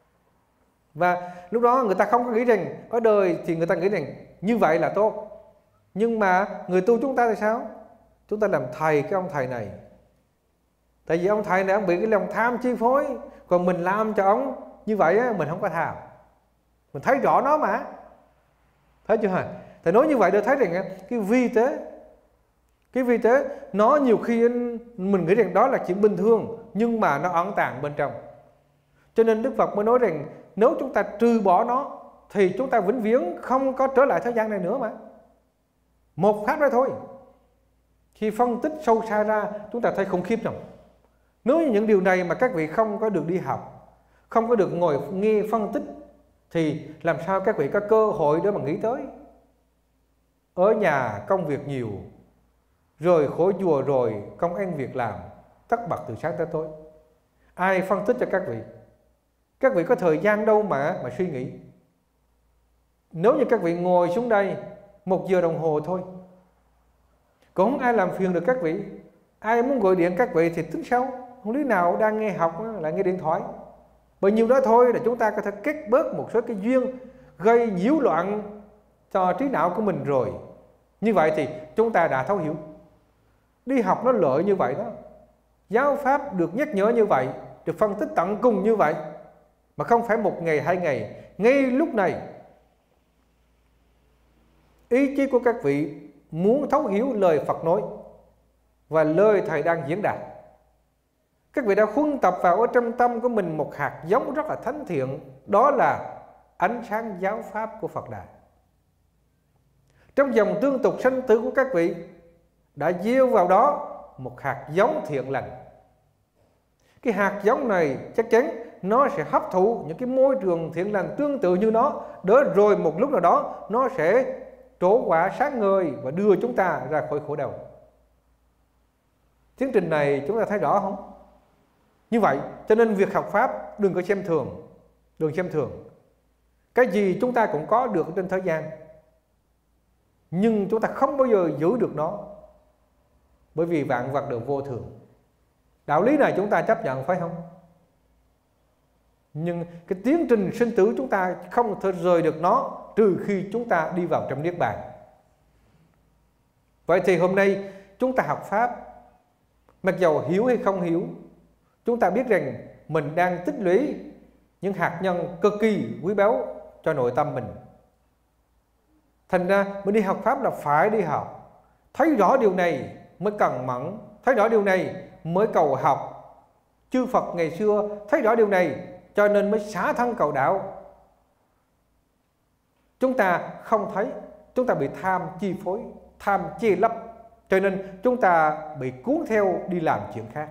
Và lúc đó người ta không có nghĩ rằng có đời thì người ta nghĩ rằng như vậy là tốt. Nhưng mà người tu chúng ta thì sao? Chúng ta làm thầy cái ông thầy này. Tại vì ông thầy này ông bị cái lòng tham chi phối, còn mình làm cho ông như vậy á, mình không có tham. Mình thấy rõ nó mà. Thấy chưa hả? Thầy nói như vậy để thấy rằng cái vi tế, cái vi tế nó nhiều khi mình nghĩ rằng đó là chuyện bình thường, nhưng mà nó ẩn tàng bên trong. Cho nên Đức Phật mới nói rằng nếu chúng ta trừ bỏ nó thì chúng ta vĩnh viễn không có trở lại thế gian này nữa mà. Một phát đó thôi. Khi phân tích sâu xa ra, chúng ta thấy khủng khiếp rồi. Nếu như những điều này mà các vị không có được đi học, không có được ngồi nghe phân tích, thì làm sao các vị có cơ hội để mà nghĩ tới. Ở nhà công việc nhiều, rồi khỏi chùa rồi công ăn việc làm, tất bật từ sáng tới tối. Ai phân tích cho các vị? Các vị có thời gian đâu mà mà suy nghĩ. Nếu như các vị ngồi xuống đây một giờ đồng hồ thôi, cũng không ai làm phiền được các vị. Ai muốn gọi điện các vị thì tính sau, không lý nào đang nghe học lại nghe điện thoại. Bởi nhiêu đó thôi là chúng ta có thể kết bớt một số cái duyên gây nhiễu loạn cho trí não của mình rồi. Như vậy thì chúng ta đã thấu hiểu. Đi học nó lợi như vậy đó. Giáo pháp được nhắc nhở như vậy, được phân tích tận cùng như vậy, mà không phải một ngày hai ngày. Ngay lúc này, ý chí của các vị muốn thấu hiểu lời Phật nói và lời Thầy đang diễn đạt. Các vị đã huân tập vào ở trong tâm của mình một hạt giống rất là thánh thiện, đó là ánh sáng giáo pháp của Phật Đà. Trong dòng tương tục sanh tử của các vị đã gieo vào đó một hạt giống thiện lành. Cái hạt giống này chắc chắn nó sẽ hấp thụ những cái môi trường thiện lành tương tự như nó, để rồi một lúc nào đó nó sẽ trổ quả sáng ngời và đưa chúng ta ra khỏi khổ đau. Tiến trình này chúng ta thấy rõ không? Như vậy cho nên việc học pháp đừng có xem thường, đừng xem thường. Cái gì chúng ta cũng có được trên thế gian, nhưng chúng ta không bao giờ giữ được nó, bởi vì vạn vật đều vô thường. Đạo lý này chúng ta chấp nhận phải không? Nhưng cái tiến trình sinh tử chúng ta không thể rời được nó, trừ khi chúng ta đi vào trong Niết Bàn. Vậy thì hôm nay chúng ta học pháp, mặc dầu hiểu hay không hiểu, chúng ta biết rằng mình đang tích lũy những hạt nhân cực kỳ quý báu cho nội tâm mình. Thành ra mình đi học pháp là phải đi học. Thấy rõ điều này mới cần mẫn, thấy rõ điều này mới cầu học. Chư Phật ngày xưa thấy rõ điều này cho nên mới xả thân cầu đạo. Chúng ta không thấy, chúng ta bị tham chi phối, tham che lấp, cho nên chúng ta bị cuốn theo đi làm chuyện khác.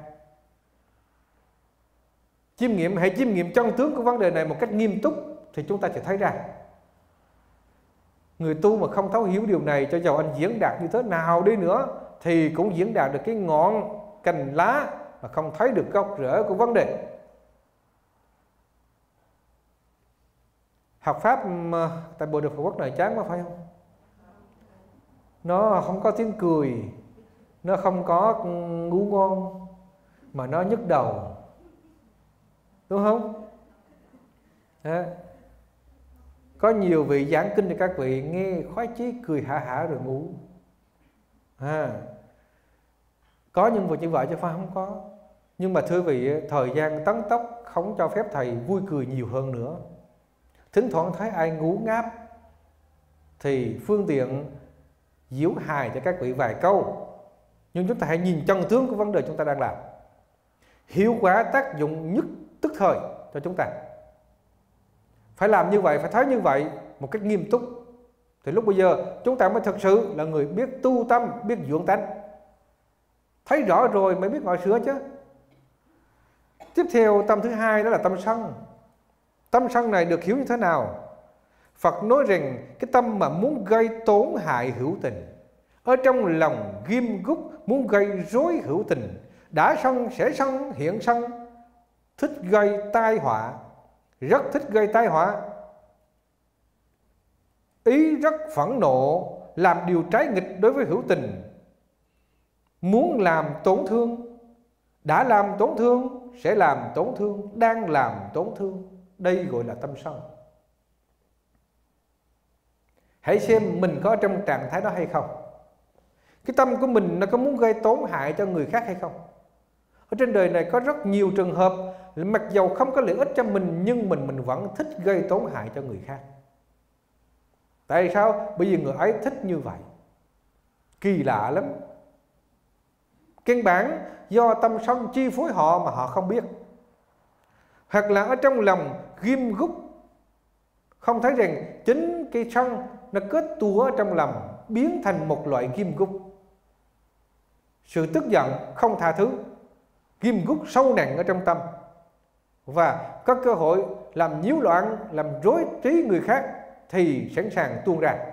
Chiêm nghiệm, hãy chiêm nghiệm chân tướng của vấn đề này một cách nghiêm túc thì chúng ta sẽ thấy ra. Người tu mà không thấu hiểu điều này, cho dầu anh diễn đạt như thế nào đi nữa thì cũng diễn đạt được cái ngọn cành lá mà không thấy được gốc rễ của vấn đề. Học pháp tại Bộ Đức Phật Quốc này chán quá phải không? Nó không có tiếng cười, nó không có ngủ ngon, mà nó nhức đầu, đúng không? À, có nhiều vị giảng kinh cho các vị nghe khoái chí cười hả hả rồi ngủ. À, Có những việc như vậy chứ phải không có. Nhưng mà thưa vị, thời gian tấn tốc không cho phép thầy vui cười nhiều hơn nữa. Thỉnh thoảng thấy ai ngủ ngáp thì phương tiện giễu hài cho các vị vài câu. Nhưng chúng ta hãy nhìn chân tướng của vấn đề chúng ta đang làm. Hiệu quả tác dụng nhất tức thời cho chúng ta. Phải làm như vậy, phải thấy như vậy một cách nghiêm túc. Thì lúc bây giờ chúng ta mới thực sự là người biết tu tâm, biết dưỡng tánh. Thấy rõ rồi mới biết ngồi sửa chứ. Tiếp theo tâm thứ hai đó là tâm sân. Tâm sân này được hiểu như thế nào? Phật nói rằng cái tâm mà muốn gây tổn hại hữu tình, ở trong lòng ghim gúc, muốn gây rối hữu tình, đã sân sẽ sân, hiện sân, thích gây tai họa, rất thích gây tai họa. Ý rất phẫn nộ, làm điều trái nghịch đối với hữu tình, muốn làm tổn thương, đã làm tổn thương, sẽ làm tổn thương, đang làm tổn thương. Đây gọi là tâm sân. Hãy xem mình có trong trạng thái đó hay không. Cái tâm của mình nó có muốn gây tổn hại cho người khác hay không? Ở trên đời này có rất nhiều trường hợp mặc dầu không có lợi ích cho mình, nhưng mình mình vẫn thích gây tổn hại cho người khác. Tại sao? Bởi vì người ấy thích như vậy. Kỳ lạ lắm. Căn bản do tâm sân chi phối họ mà họ không biết. Hoặc là ở trong lòng ghim gúc, không thấy rằng chính cái sân nó kết tủa trong lòng, biến thành một loại ghim gúc. Sự tức giận không tha thứ, ghim gúc sâu nặng ở trong tâm, và có cơ hội làm nhiễu loạn, làm rối trí người khác thì sẵn sàng tuôn ra.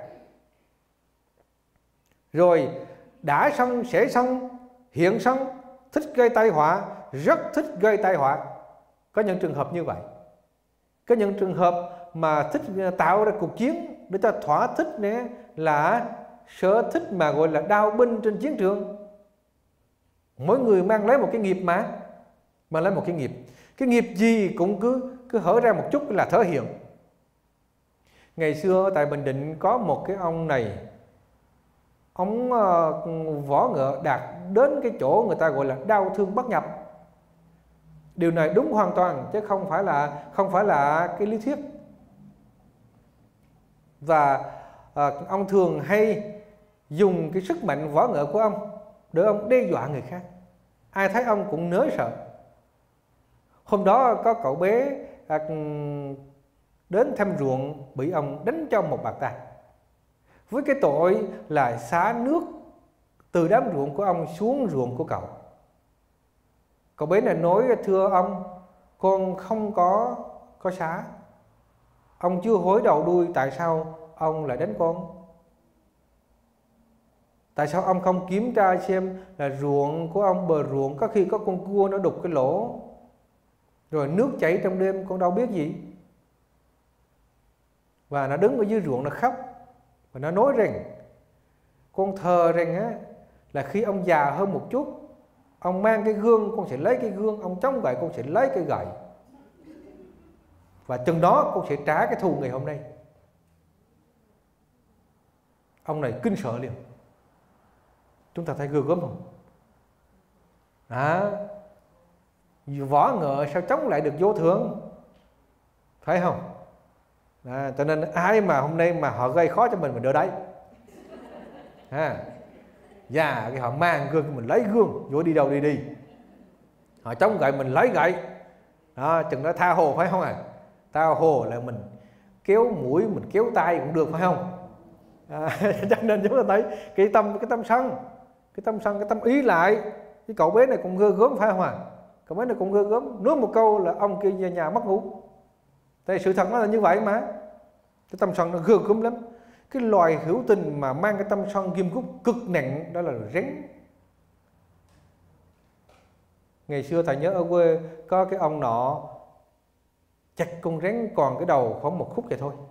Rồi đã sân sẽ sân, hiện sân, thích gây tai họa, rất thích gây tai họa. Có những trường hợp như vậy. Có những trường hợp mà thích tạo ra cuộc chiến để ta thỏa thích nữa, là sở thích mà gọi là đao binh trên chiến trường. Mỗi người mang lấy một cái nghiệp mà Mang lấy một cái nghiệp. Cái nghiệp gì cũng cứ cứ hở ra một chút là thể hiện. Ngày xưa tại Bình Định có một cái ông này, ông uh, võ ngựa đạt đến cái chỗ người ta gọi là đau thương bất nhập. Điều này đúng hoàn toàn chứ không phải là không phải là cái lý thuyết. Và uh, ông thường hay dùng cái sức mạnh võ ngựa của ông để ông đe dọa người khác. Ai thấy ông cũng nới sợ. Hôm đó có cậu bé uh, đến thăm ruộng, bị ông đánh cho một bạt tay, với cái tội là xả nước từ đám ruộng của ông xuống ruộng của cậu. Cậu bé này nói: thưa ông, con không có có xả. Ông chưa hối đầu đuôi, tại sao ông lại đánh con? Tại sao ông không kiểm tra xem là ruộng của ông, bờ ruộng có khi có con cua nó đục cái lỗ, rồi nước chảy trong đêm, con đâu biết gì. Và nó đứng ở dưới ruộng nó khóc, và nó nói rằng con thờ rằng á, là khi ông già hơn một chút, ông mang cái gương, con sẽ lấy cái gương, ông chống gậy, con sẽ lấy cái gậy, và chừng đó con sẽ trả cái thù ngày hôm nay. Ông này kinh sợ liền. Chúng ta thấy ghê gớm không? À, võ ngựa sao chống lại được vô thượng, phải không? À, cho nên ai mà hôm nay mà họ gây khó cho mình, mình đỡ đấy. À, và cái họ mang gương, mình lấy gương, vô đi đâu đi đi. Họ chống gậy, mình lấy gậy. Đó, chừng đó tha hồ, phải không à? Tha hồ là mình kéo mũi, mình kéo tay cũng được, phải không? À, cho nên chúng ta thấy cái tâm cái tâm sân, cái tâm sân, cái tâm ý lại. Cái cậu bé này cũng ghê gớm, phải không à? Cậu bé này cũng ghê gớm. Nói một câu là ông kia về nhà mất ngủ. Tại sự thật nó là như vậy mà. Cái tâm sân nó ghê gớm lắm. Cái loài hữu tình mà mang cái tâm sân ghim gúc cực nặng đó là rắn. Ngày xưa thầy nhớ ở quê có cái ông nọ chặt con rắn còn cái đầu khoảng một khúc vậy thôi.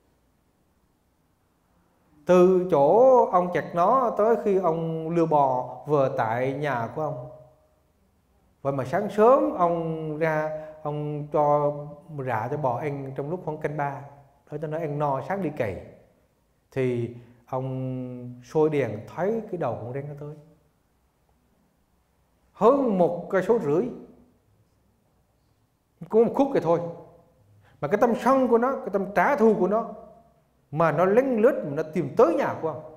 Từ chỗ ông chặt nó tới khi ông lừa bò vừa tại nhà của ông. Vậy mà sáng sớm ông ra, ông cho rạ cho bò ăn trong lúc khoảng canh ba, để cho nó ăn no, sáng đi cày. Thì ông soi đèn thấy cái đầu con rắn nó tới. hơn một cây số rưỡi, có một khúc vậy thôi, mà cái tâm sân của nó, cái tâm trả thù của nó mà nó lén lút mà nó tìm tới nhà của ông.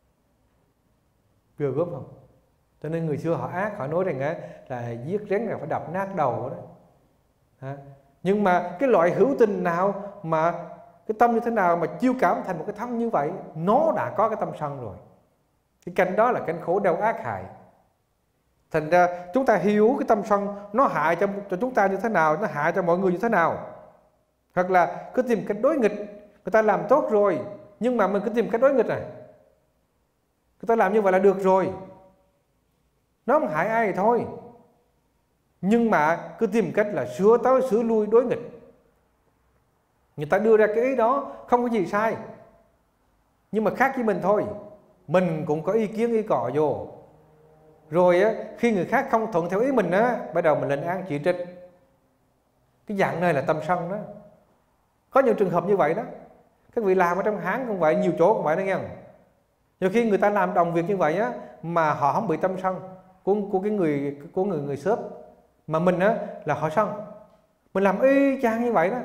Vừa gớm không? Cho nên người xưa họ ác, họ nói rằng là giết rắn là phải đập nát đầu đó. À, nhưng mà cái loại hữu tình nào mà cái tâm như thế nào mà chiêu cảm thành một cái thân như vậy, nó đã có cái tâm sân rồi. Cái canh đó là canh khổ đau ác hại. Thành ra chúng ta hiểu cái tâm sân nó hại cho, cho chúng ta như thế nào, nó hại cho mọi người như thế nào. Hoặc là cứ tìm cách đối nghịch. Người ta làm tốt rồi, nhưng mà mình cứ tìm cách đối nghịch này. Người ta làm như vậy là được rồi, nó không hại ai thì thôi. Nhưng mà cứ tìm cách là sửa tới sửa lui đối nghịch. Người ta đưa ra cái ý đó không có gì sai, nhưng mà khác với mình thôi. Mình cũng có ý kiến ý cọ vô. Rồi á, khi người khác không thuận theo ý mình á, bắt đầu mình lên án chỉ trích. Cái dạng này là tâm sân đó. Có nhiều trường hợp như vậy đó. Các vị làm ở trong hãng cũng vậy, nhiều chỗ cũng vậy đó nghe. Nhiều khi người ta làm đồng việc như vậy á, mà họ không bị tâm sân của, của cái người của người người shop, mà mình á là họ sân. Mình làm y chang như vậy đó.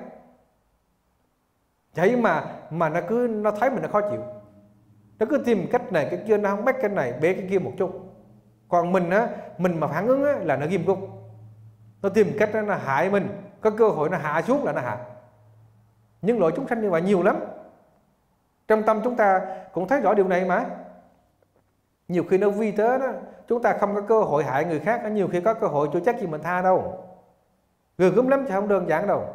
Vậy mà mà nó cứ nó thấy mình nó khó chịu, nó cứ tìm cách này cái kia, nó không bắt cái này bế cái kia một chút. Còn mình á, mình mà phản ứng á là nó ghim cúc, nó tìm cách đó, nó hại mình, có cơ hội nó hạ xuống là nó hạ. Nhưng loại chúng sanh như vậy nhiều lắm. Trong tâm chúng ta cũng thấy rõ điều này mà. Nhiều khi nó vi tế đó, chúng ta không có cơ hội hại người khác, nhiều khi có cơ hội chưa chắc gì mình tha đâu. Vừa gớm lắm chứ không đơn giản đâu.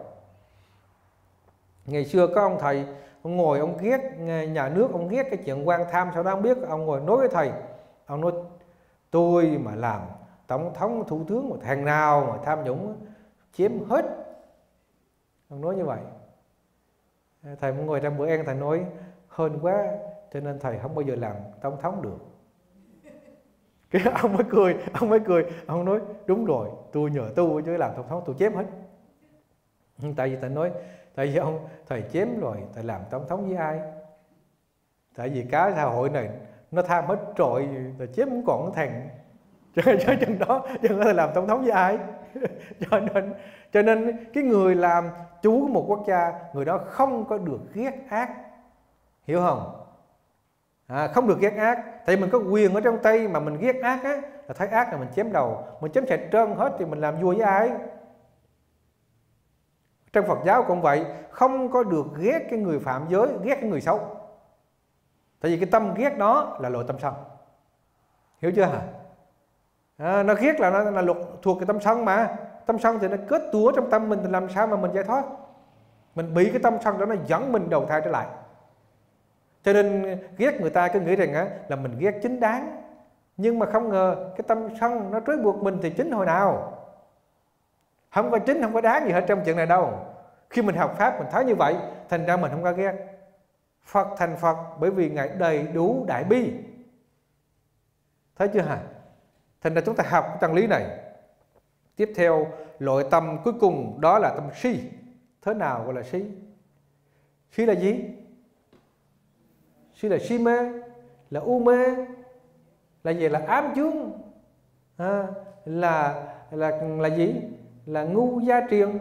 Ngày xưa có ông thầy, ông ngồi ông ghét nhà nước, ông ghét cái chuyện quan tham, sau đó ông biết ông ngồi nói với thầy, ông nói tôi mà làm tổng thống thủ tướng, một thằng nào mà tham nhũng chiếm hết. Ông nói như vậy. Thầy muốn ngồi trong bữa ăn, thầy nói hên quá cho nên thầy không bao giờ làm tổng thống được. Cái ông mới cười, ông mới cười, ông nói đúng rồi, tôi nhờ tôi chứ làm tổng thống tôi chém hết. Tại vì thầy nói, tại vì ông thầy chém rồi, thầy làm tổng thống với ai? Tại vì cái xã hội này nó tham hết trội, thầy chém cũng còn cái thằng. Cho chừng đó, chừng đó thầy làm tổng thống với ai? cho nên cho nên cái người làm chủ của một quốc gia, người đó không có được ghét ác, hiểu không? À, không được ghét ác. Tại vì mình có quyền ở trong tay mà mình ghét ác á, là thấy ác là mình chém đầu, mình chém sạch trơn hết thì mình làm vua với ai? Trong Phật giáo cũng vậy, không có được ghét cái người phạm giới, ghét cái người xấu. Tại vì cái tâm ghét đó là loại tâm sân, hiểu chưa hả? À, nó ghét là nó là luật thuộc cái tâm sân mà. Tâm sân thì nó kết tủa trong tâm mình thì làm sao mà mình giải thoát? Mình bị cái tâm sân đó nó dẫn mình đầu thai trở lại. Cho nên ghét người ta cứ nghĩ rằng á, là mình ghét chính đáng. Nhưng mà không ngờ cái tâm sân nó trói buộc mình thì chính hồi nào? Không có chính, không có đáng gì hết trong chuyện này đâu. Khi mình học Pháp mình thấy như vậy, thành ra mình không có ghét. Phật thành Phật bởi vì Ngài đầy đủ đại bi. Thấy chưa hả? Thành ra chúng ta học cái chân lý này. Tiếp theo, loại tâm cuối cùng đó là tâm si. Thế nào gọi là si? Si là gì? Si là si mê, là u mê, là gì? Là ám chướng, à, là là là gì? Là ngu gia truyền,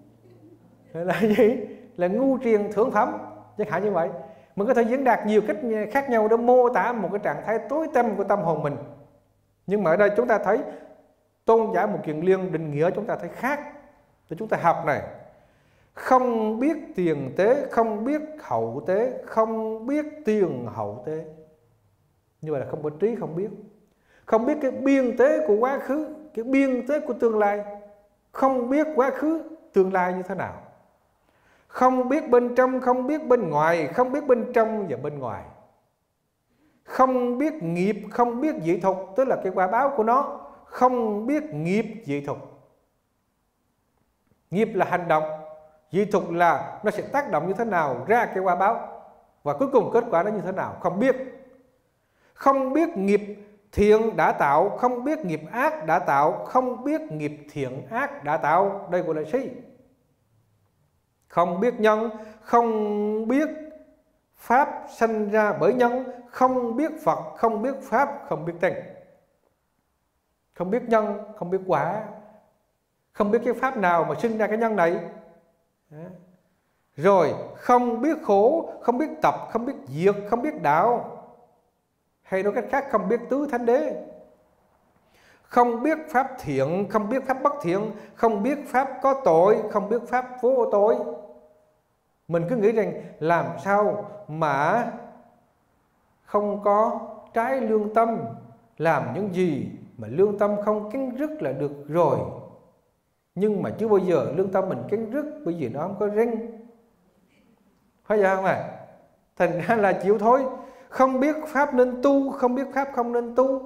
là gì? Là ngu truyền thượng phẩm, chẳng hạn như vậy. Mình có thể diễn đạt nhiều cách khác nhau để mô tả một cái trạng thái tối tâm của tâm hồn mình. Nhưng mà ở đây chúng ta thấy Tôn giả Mục Kiền Liên định nghĩa chúng ta thấy khác. Thì chúng ta học này, không biết tiền tế, không biết hậu tế, không biết tiền hậu tế. Như vậy là không có trí, không biết. Không biết cái biên tế của quá khứ, cái biên tế của tương lai. Không biết quá khứ, tương lai như thế nào. Không biết bên trong, không biết bên ngoài, không biết bên trong và bên ngoài. Không biết nghiệp, không biết dị thục, tức là cái quả báo của nó. Không biết nghiệp dị thục. Nghiệp là hành động, dị thục là nó sẽ tác động như thế nào ra cái quả báo, và cuối cùng kết quả nó như thế nào, không biết. Không biết nghiệp thiện đã tạo, không biết nghiệp ác đã tạo, không biết nghiệp thiện ác đã tạo. Đây gọi là si. Không biết nhân, không biết pháp sanh ra bởi nhân, không biết Phật, không biết Pháp, không biết Tăng. không biết nhân, không biết quả, không biết cái pháp nào mà sinh ra cái nhân này. Rồi không biết khổ, không biết tập, không biết diệt, không biết đạo, hay nói cách khác không biết tứ thánh đế, không biết pháp thiện, không biết pháp bất thiện, không biết pháp có tội, không biết pháp vô tội. Mình cứ nghĩ rằng làm sao mà không có trái lương tâm, làm những gì mà lương tâm không cắn rứt là được rồi. Nhưng mà chưa bao giờ lương tâm mình cắn rứt, bởi vì nó không có răng. Phải vậy không ạ? Thành ra là chịu thôi. Không biết pháp nên tu, không biết pháp không nên tu.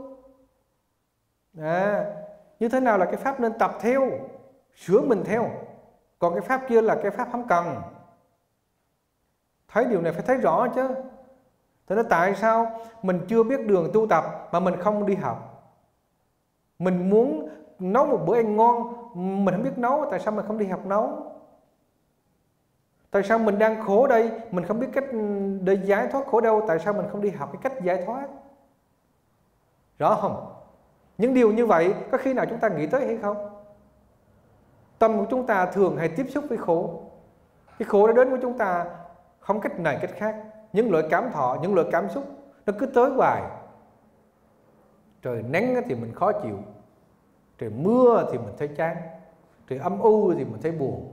À, như thế nào là cái pháp nên tập theo, sửa mình theo, còn cái pháp kia là cái pháp không cần. Thấy điều này phải thấy rõ chứ. Thế nên tại sao mình chưa biết đường tu tập mà mình không đi học? Mình muốn nấu một bữa ăn ngon, mình không biết nấu, tại sao mình không đi học nấu? Tại sao mình đang khổ đây, mình không biết cách để giải thoát khổ đâu, tại sao mình không đi học cái cách giải thoát? Rõ không? Những điều như vậy có khi nào chúng ta nghĩ tới hay không? Tâm của chúng ta thường hay tiếp xúc với khổ. Cái khổ đã đến với chúng ta không cách này cách khác. Những loại cảm thọ, những loại cảm xúc nó cứ tới hoài. Trời nắng thì mình khó chịu, trời mưa thì mình thấy chán, trời âm u thì mình thấy buồn.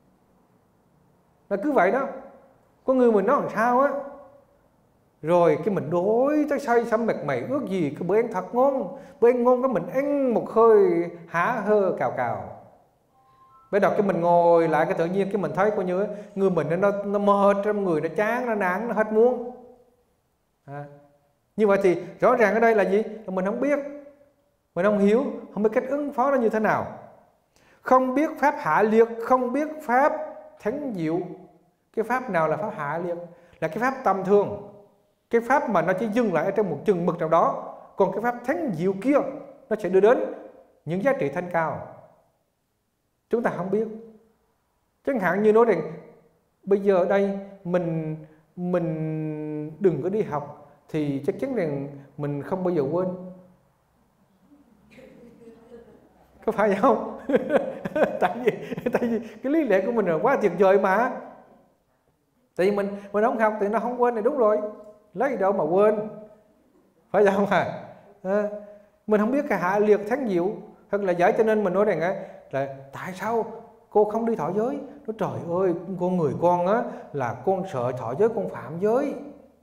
Nó cứ vậy đó. Có người mình nói làm sao á, rồi cái mình đối tới say sẩm mệt mày, ước gì cái bữa ăn thật ngon, bữa ăn ngon cái mình ăn một hơi há hơ cào cào. Bây giờ cái mình ngồi lại cái tự nhiên cái mình thấy coi như người mình nó nó mệt, trong người nó chán, nó nản, nó hết muốn. À, như vậy thì rõ ràng ở đây là gì? Là mình không biết, mình không hiểu, không biết cách ứng phó nó như thế nào. Không biết pháp hạ liệt, không biết pháp thánh diệu. Cái pháp nào là pháp hạ liệt? Là cái pháp tầm thường, cái pháp mà nó chỉ dừng lại ở trong một chừng mực nào đó. Còn cái pháp thánh diệu kia nó sẽ đưa đến những giá trị thanh cao. Chúng ta không biết. Chẳng hạn như nói rằng bây giờ đây mình mình đừng có đi học thì chắc chắn rằng mình không bao giờ quên. Có phải vậy không? tại vì tại vì cái lý lẽ của mình là quá tuyệt vời mà. Tại vì mình mình không học thì nó không quên, này đúng rồi. Lấy đâu mà quên. Phải vậy không à? À mình không biết cái hạ liệt thánh diệu thật là giải, cho nên mình nói rằng á là tại sao cô không đi thọ giới? Nói trời ơi, con người con á là con sợ thọ giới con phạm giới,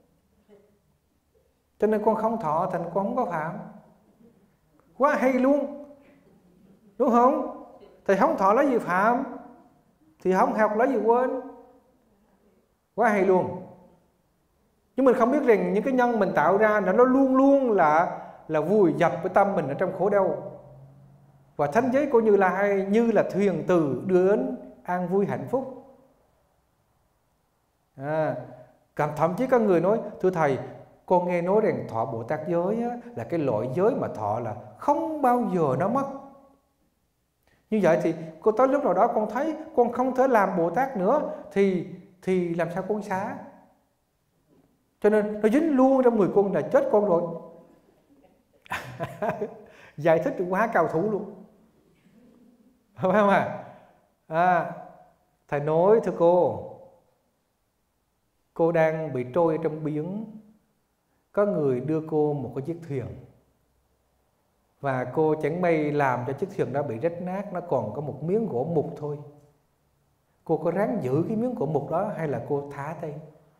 cho nên con không thọ, thành con không có phạm. Quá hay luôn, đúng không? Thì không thọ lấy gì phạm, thì không học lấy gì quên. Quá hay luôn. Nhưng mình không biết rằng những cái nhân mình tạo ra là nó luôn luôn là là vùi dập cái tâm mình ở trong khổ đau. Và thánh giới của Như Lai như là thuyền từ đưa đến an vui hạnh phúc. À, thậm chí có người nói, thưa thầy, con nghe nói rằng thọ Bồ Tát giới á, là cái loại giới mà thọ là không bao giờ nó mất. Như vậy thì cô tới lúc nào đó con thấy con không thể làm Bồ Tát nữa thì thì làm sao con xá? Cho nên nó dính luôn trong người con là chết con rồi. Giải thích quá cao thủ luôn. Phải không à? À, thầy nói thưa cô, cô đang bị trôi trong biển, có người đưa cô một cái chiếc thuyền, và cô chẳng may làm cho chiếc thuyền đó bị rách nát, nó còn có một miếng gỗ mục thôi. Cô có ráng giữ cái miếng gỗ mục đó hay là cô thả tay?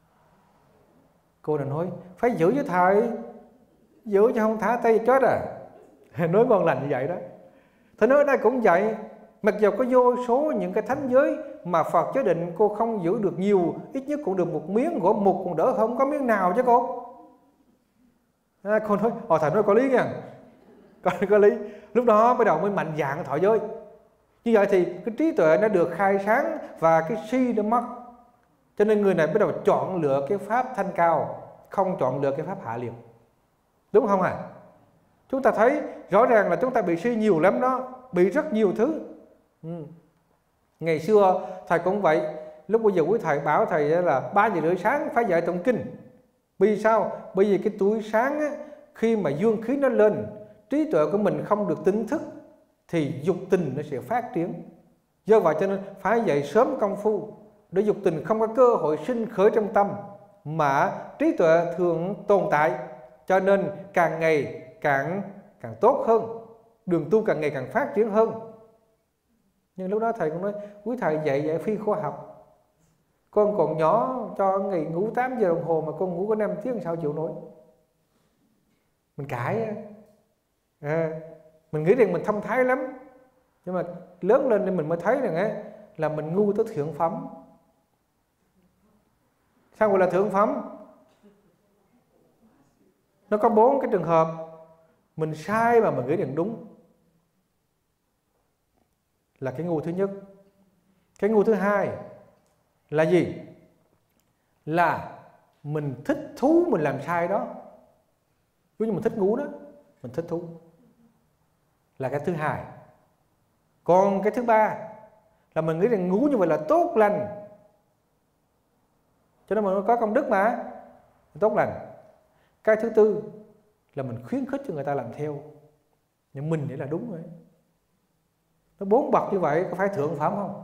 Cô đã nói phải giữ với thầy, giữ chứ không thả tay chết à. Nói ngon lành như vậy đó. Thế nói ở đây cũng vậy. Mặc dù có vô số những cái thánh giới mà Phật chế định cô không giữ được nhiều, ít nhất cũng được một miếng gỗ mục còn đỡ, không có miếng nào chứ cô. À, cô nói, ồ thầy nói có lý nha, có, có lý. Lúc đó bắt đầu mới mạnh dạn thọ giới. Như vậy thì cái trí tuệ nó được khai sáng và cái si nó mất. Cho nên người này bắt đầu chọn lựa cái pháp thanh cao, không chọn lựa cái pháp hạ liệt. Đúng không à? Chúng ta thấy rõ ràng là chúng ta bị si nhiều lắm đó, bị rất nhiều thứ. Ừ. Ngày xưa thầy cũng vậy. Lúc bây giờ quý thầy bảo thầy là ba giờ rưỡi sáng phải dậy tụng kinh. Vì sao? Bởi vì cái tuổi sáng á, khi mà dương khí nó lên trí tuệ của mình không được tỉnh thức thì dục tình nó sẽ phát triển. Do vậy cho nên phải dậy sớm công phu để dục tình không có cơ hội sinh khởi trong tâm, mà trí tuệ thường tồn tại. Cho nên càng ngày càng càng tốt hơn, đường tu càng ngày càng phát triển hơn. Nhưng lúc đó thầy cũng nói quý thầy dạy dạy phi khoa học. Con còn nhỏ cho ngày ngủ tám giờ đồng hồ mà con ngủ có năm tiếng sao chịu nổi. Mình cãi à, mình nghĩ rằng mình thông thái lắm, nhưng mà lớn lên thì mình mới thấy rằng á là mình ngu tới thượng phẩm. Sao gọi là thượng phẩm? Nó có bốn cái trường hợp mình sai mà mình nghĩ rằng đúng, là cái ngu thứ nhất. Cái ngu thứ hai là gì? Là mình thích thú mình làm sai đó. Ví dụ mình thích ngu đó, mình thích thú, là cái thứ hai. Còn cái thứ ba là mình nghĩ rằng ngu như vậy là tốt lành, cho nên mình có công đức mà, tốt lành. Cái thứ tư là mình khuyến khích cho người ta làm theo, nhưng mình nghĩ là đúng rồi. Nó bốn bậc như vậy có phải thượng phẩm không?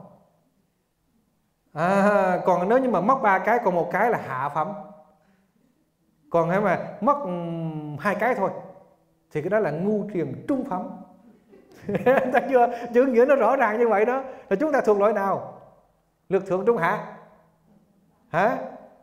À, còn nếu như mà mất ba cái còn một cái là hạ phẩm. Còn nếu mà mất um, hai cái thôi thì cái đó là ngu triền trung phẩm. Ta chưa chữ nghĩa nó rõ ràng như vậy đó. Là chúng ta thuộc loại nào? Lược thượng trung hạ hả?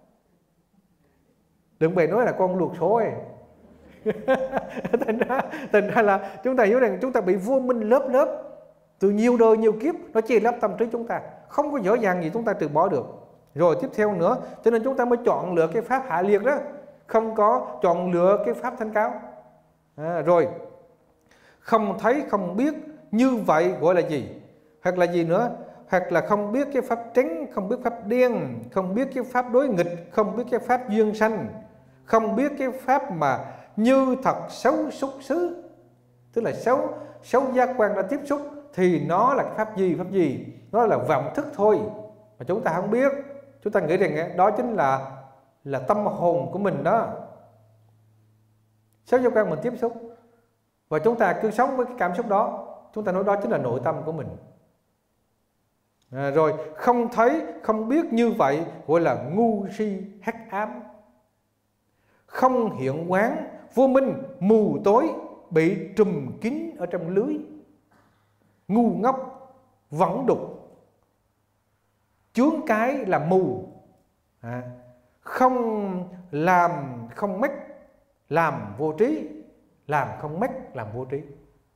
Đừng bề nói là con luộc số ấy. thành, ra, thành ra là chúng ta hiểu rằng chúng ta bị vô minh lớp lớp từ nhiều đời nhiều kiếp, nó che lấp tâm trí chúng ta, không có dễ dàng gì chúng ta từ bỏ được. Rồi tiếp theo nữa, cho nên chúng ta mới chọn lựa cái pháp hạ liệt đó, không có chọn lựa cái pháp thanh cao. À, rồi không thấy không biết, như vậy gọi là gì? Hoặc là gì nữa? Hoặc là không biết cái pháp tránh, không biết pháp điên, không biết cái pháp đối nghịch, không biết cái pháp duyên sanh, không biết cái pháp mà như thật xấu xúc xứ, tức là xấu xấu giác quan đã tiếp xúc, thì nó là cái pháp gì? Pháp gì? Nó là vọng thức thôi, mà chúng ta không biết. Chúng ta nghĩ rằng đó chính là là tâm hồn của mình đó, xấu giác quan mình tiếp xúc, và chúng ta cứ sống với cái cảm xúc đó. Chúng ta nói đó chính là nội tâm của mình. À, rồi không thấy không biết, như vậy gọi là ngu si hắc ám, không hiện quán, vô minh mù tối, bị trùm kín ở trong lưới. Ngu ngốc vẫn đục, chướng cái là mù. À, không làm không mách, làm vô trí, làm không mách, làm vô trí.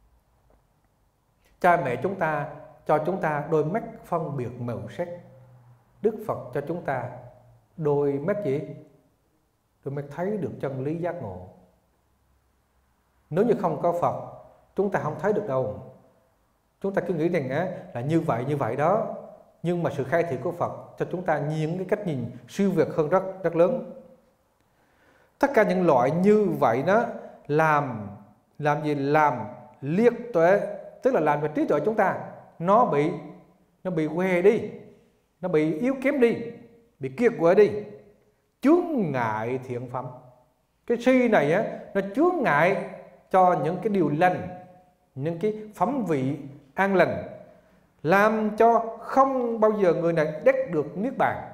Cha mẹ chúng ta cho chúng ta đôi mắt phân biệt màu sắc. Đức Phật cho chúng ta đôi mắt gì? Đôi mắt thấy được chân lý giác ngộ. Nếu như không có Phật, chúng ta không thấy được đâu. Chúng ta cứ nghĩ rằng á, là như vậy như vậy đó. Nhưng mà sự khai thị của Phật cho chúng ta những cái cách nhìn siêu việt hơn rất rất lớn. Tất cả những loại như vậy đó làm làm gì? Làm liệt tuệ, tức là làm cho trí tuệ chúng ta nó bị nó bị què đi, nó bị yếu kém đi, bị kiệt quệ đi, chướng ngại thiện phẩm. Cái si này á, nó chướng ngại cho những cái điều lành, những cái phẩm vị an lành, làm cho không bao giờ người này đắc được niết bàn.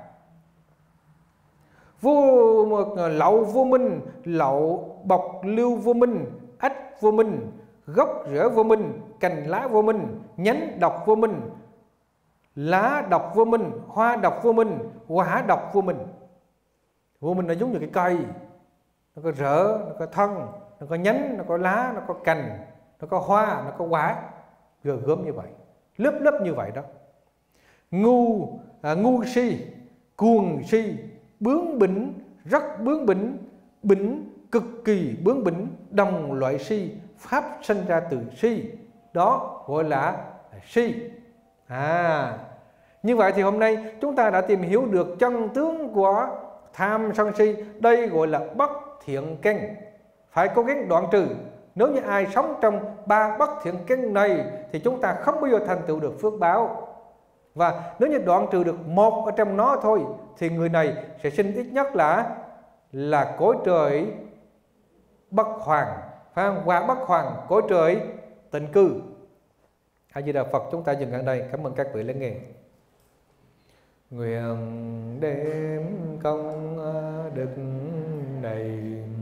Vô lậu vô minh, lậu bọc lưu vô minh, ách vô minh, gốc rễ vô minh, cành lá vô minh, nhánh độc vô minh, lá độc vô minh, hoa độc vô minh, quả độc vô minh. Vô minh nó giống như cái cây, nó có rễ, nó có thân, nó có nhánh, nó có lá, nó có cành, nó có hoa, nó có quả, gờ gớm như vậy, lớp lớp như vậy đó. Ngu à, ngu si, cuồng si, bướng bỉnh, rất bướng bỉnh, bỉnh cực kỳ bướng bỉnh, đồng loại si, pháp sinh ra từ si, đó gọi là si. À, như vậy thì hôm nay chúng ta đã tìm hiểu được chân tướng của tham sân si. Đây gọi là bất thiện căn, phải cố gắng đoạn trừ. Nếu như ai sống trong ba bất thiện căn này thì chúng ta không bao giờ thành tựu được phước báo. Và nếu như đoạn trừ được một ở trong nó thôi thì người này sẽ sinh ít nhất là là cõi trời bất hoàn, phải quả bất hoàn, cõi trời tịnh cư. A Di Đà Phật. Chúng ta dừng ở đây. Cảm ơn các vị lắng nghe. Nguyện đêm công đức này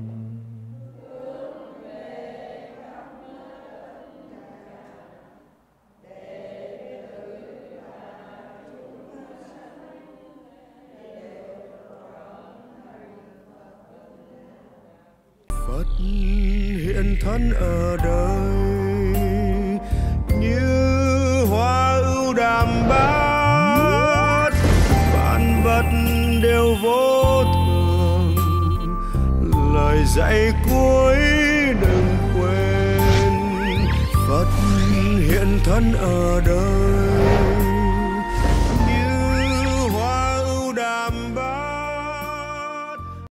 Phật hiện thân ở đời như hoa ưu đàm bát, vạn vật đều vô thường, lời dạy cuối đừng quên. Phật hiện thân ở đời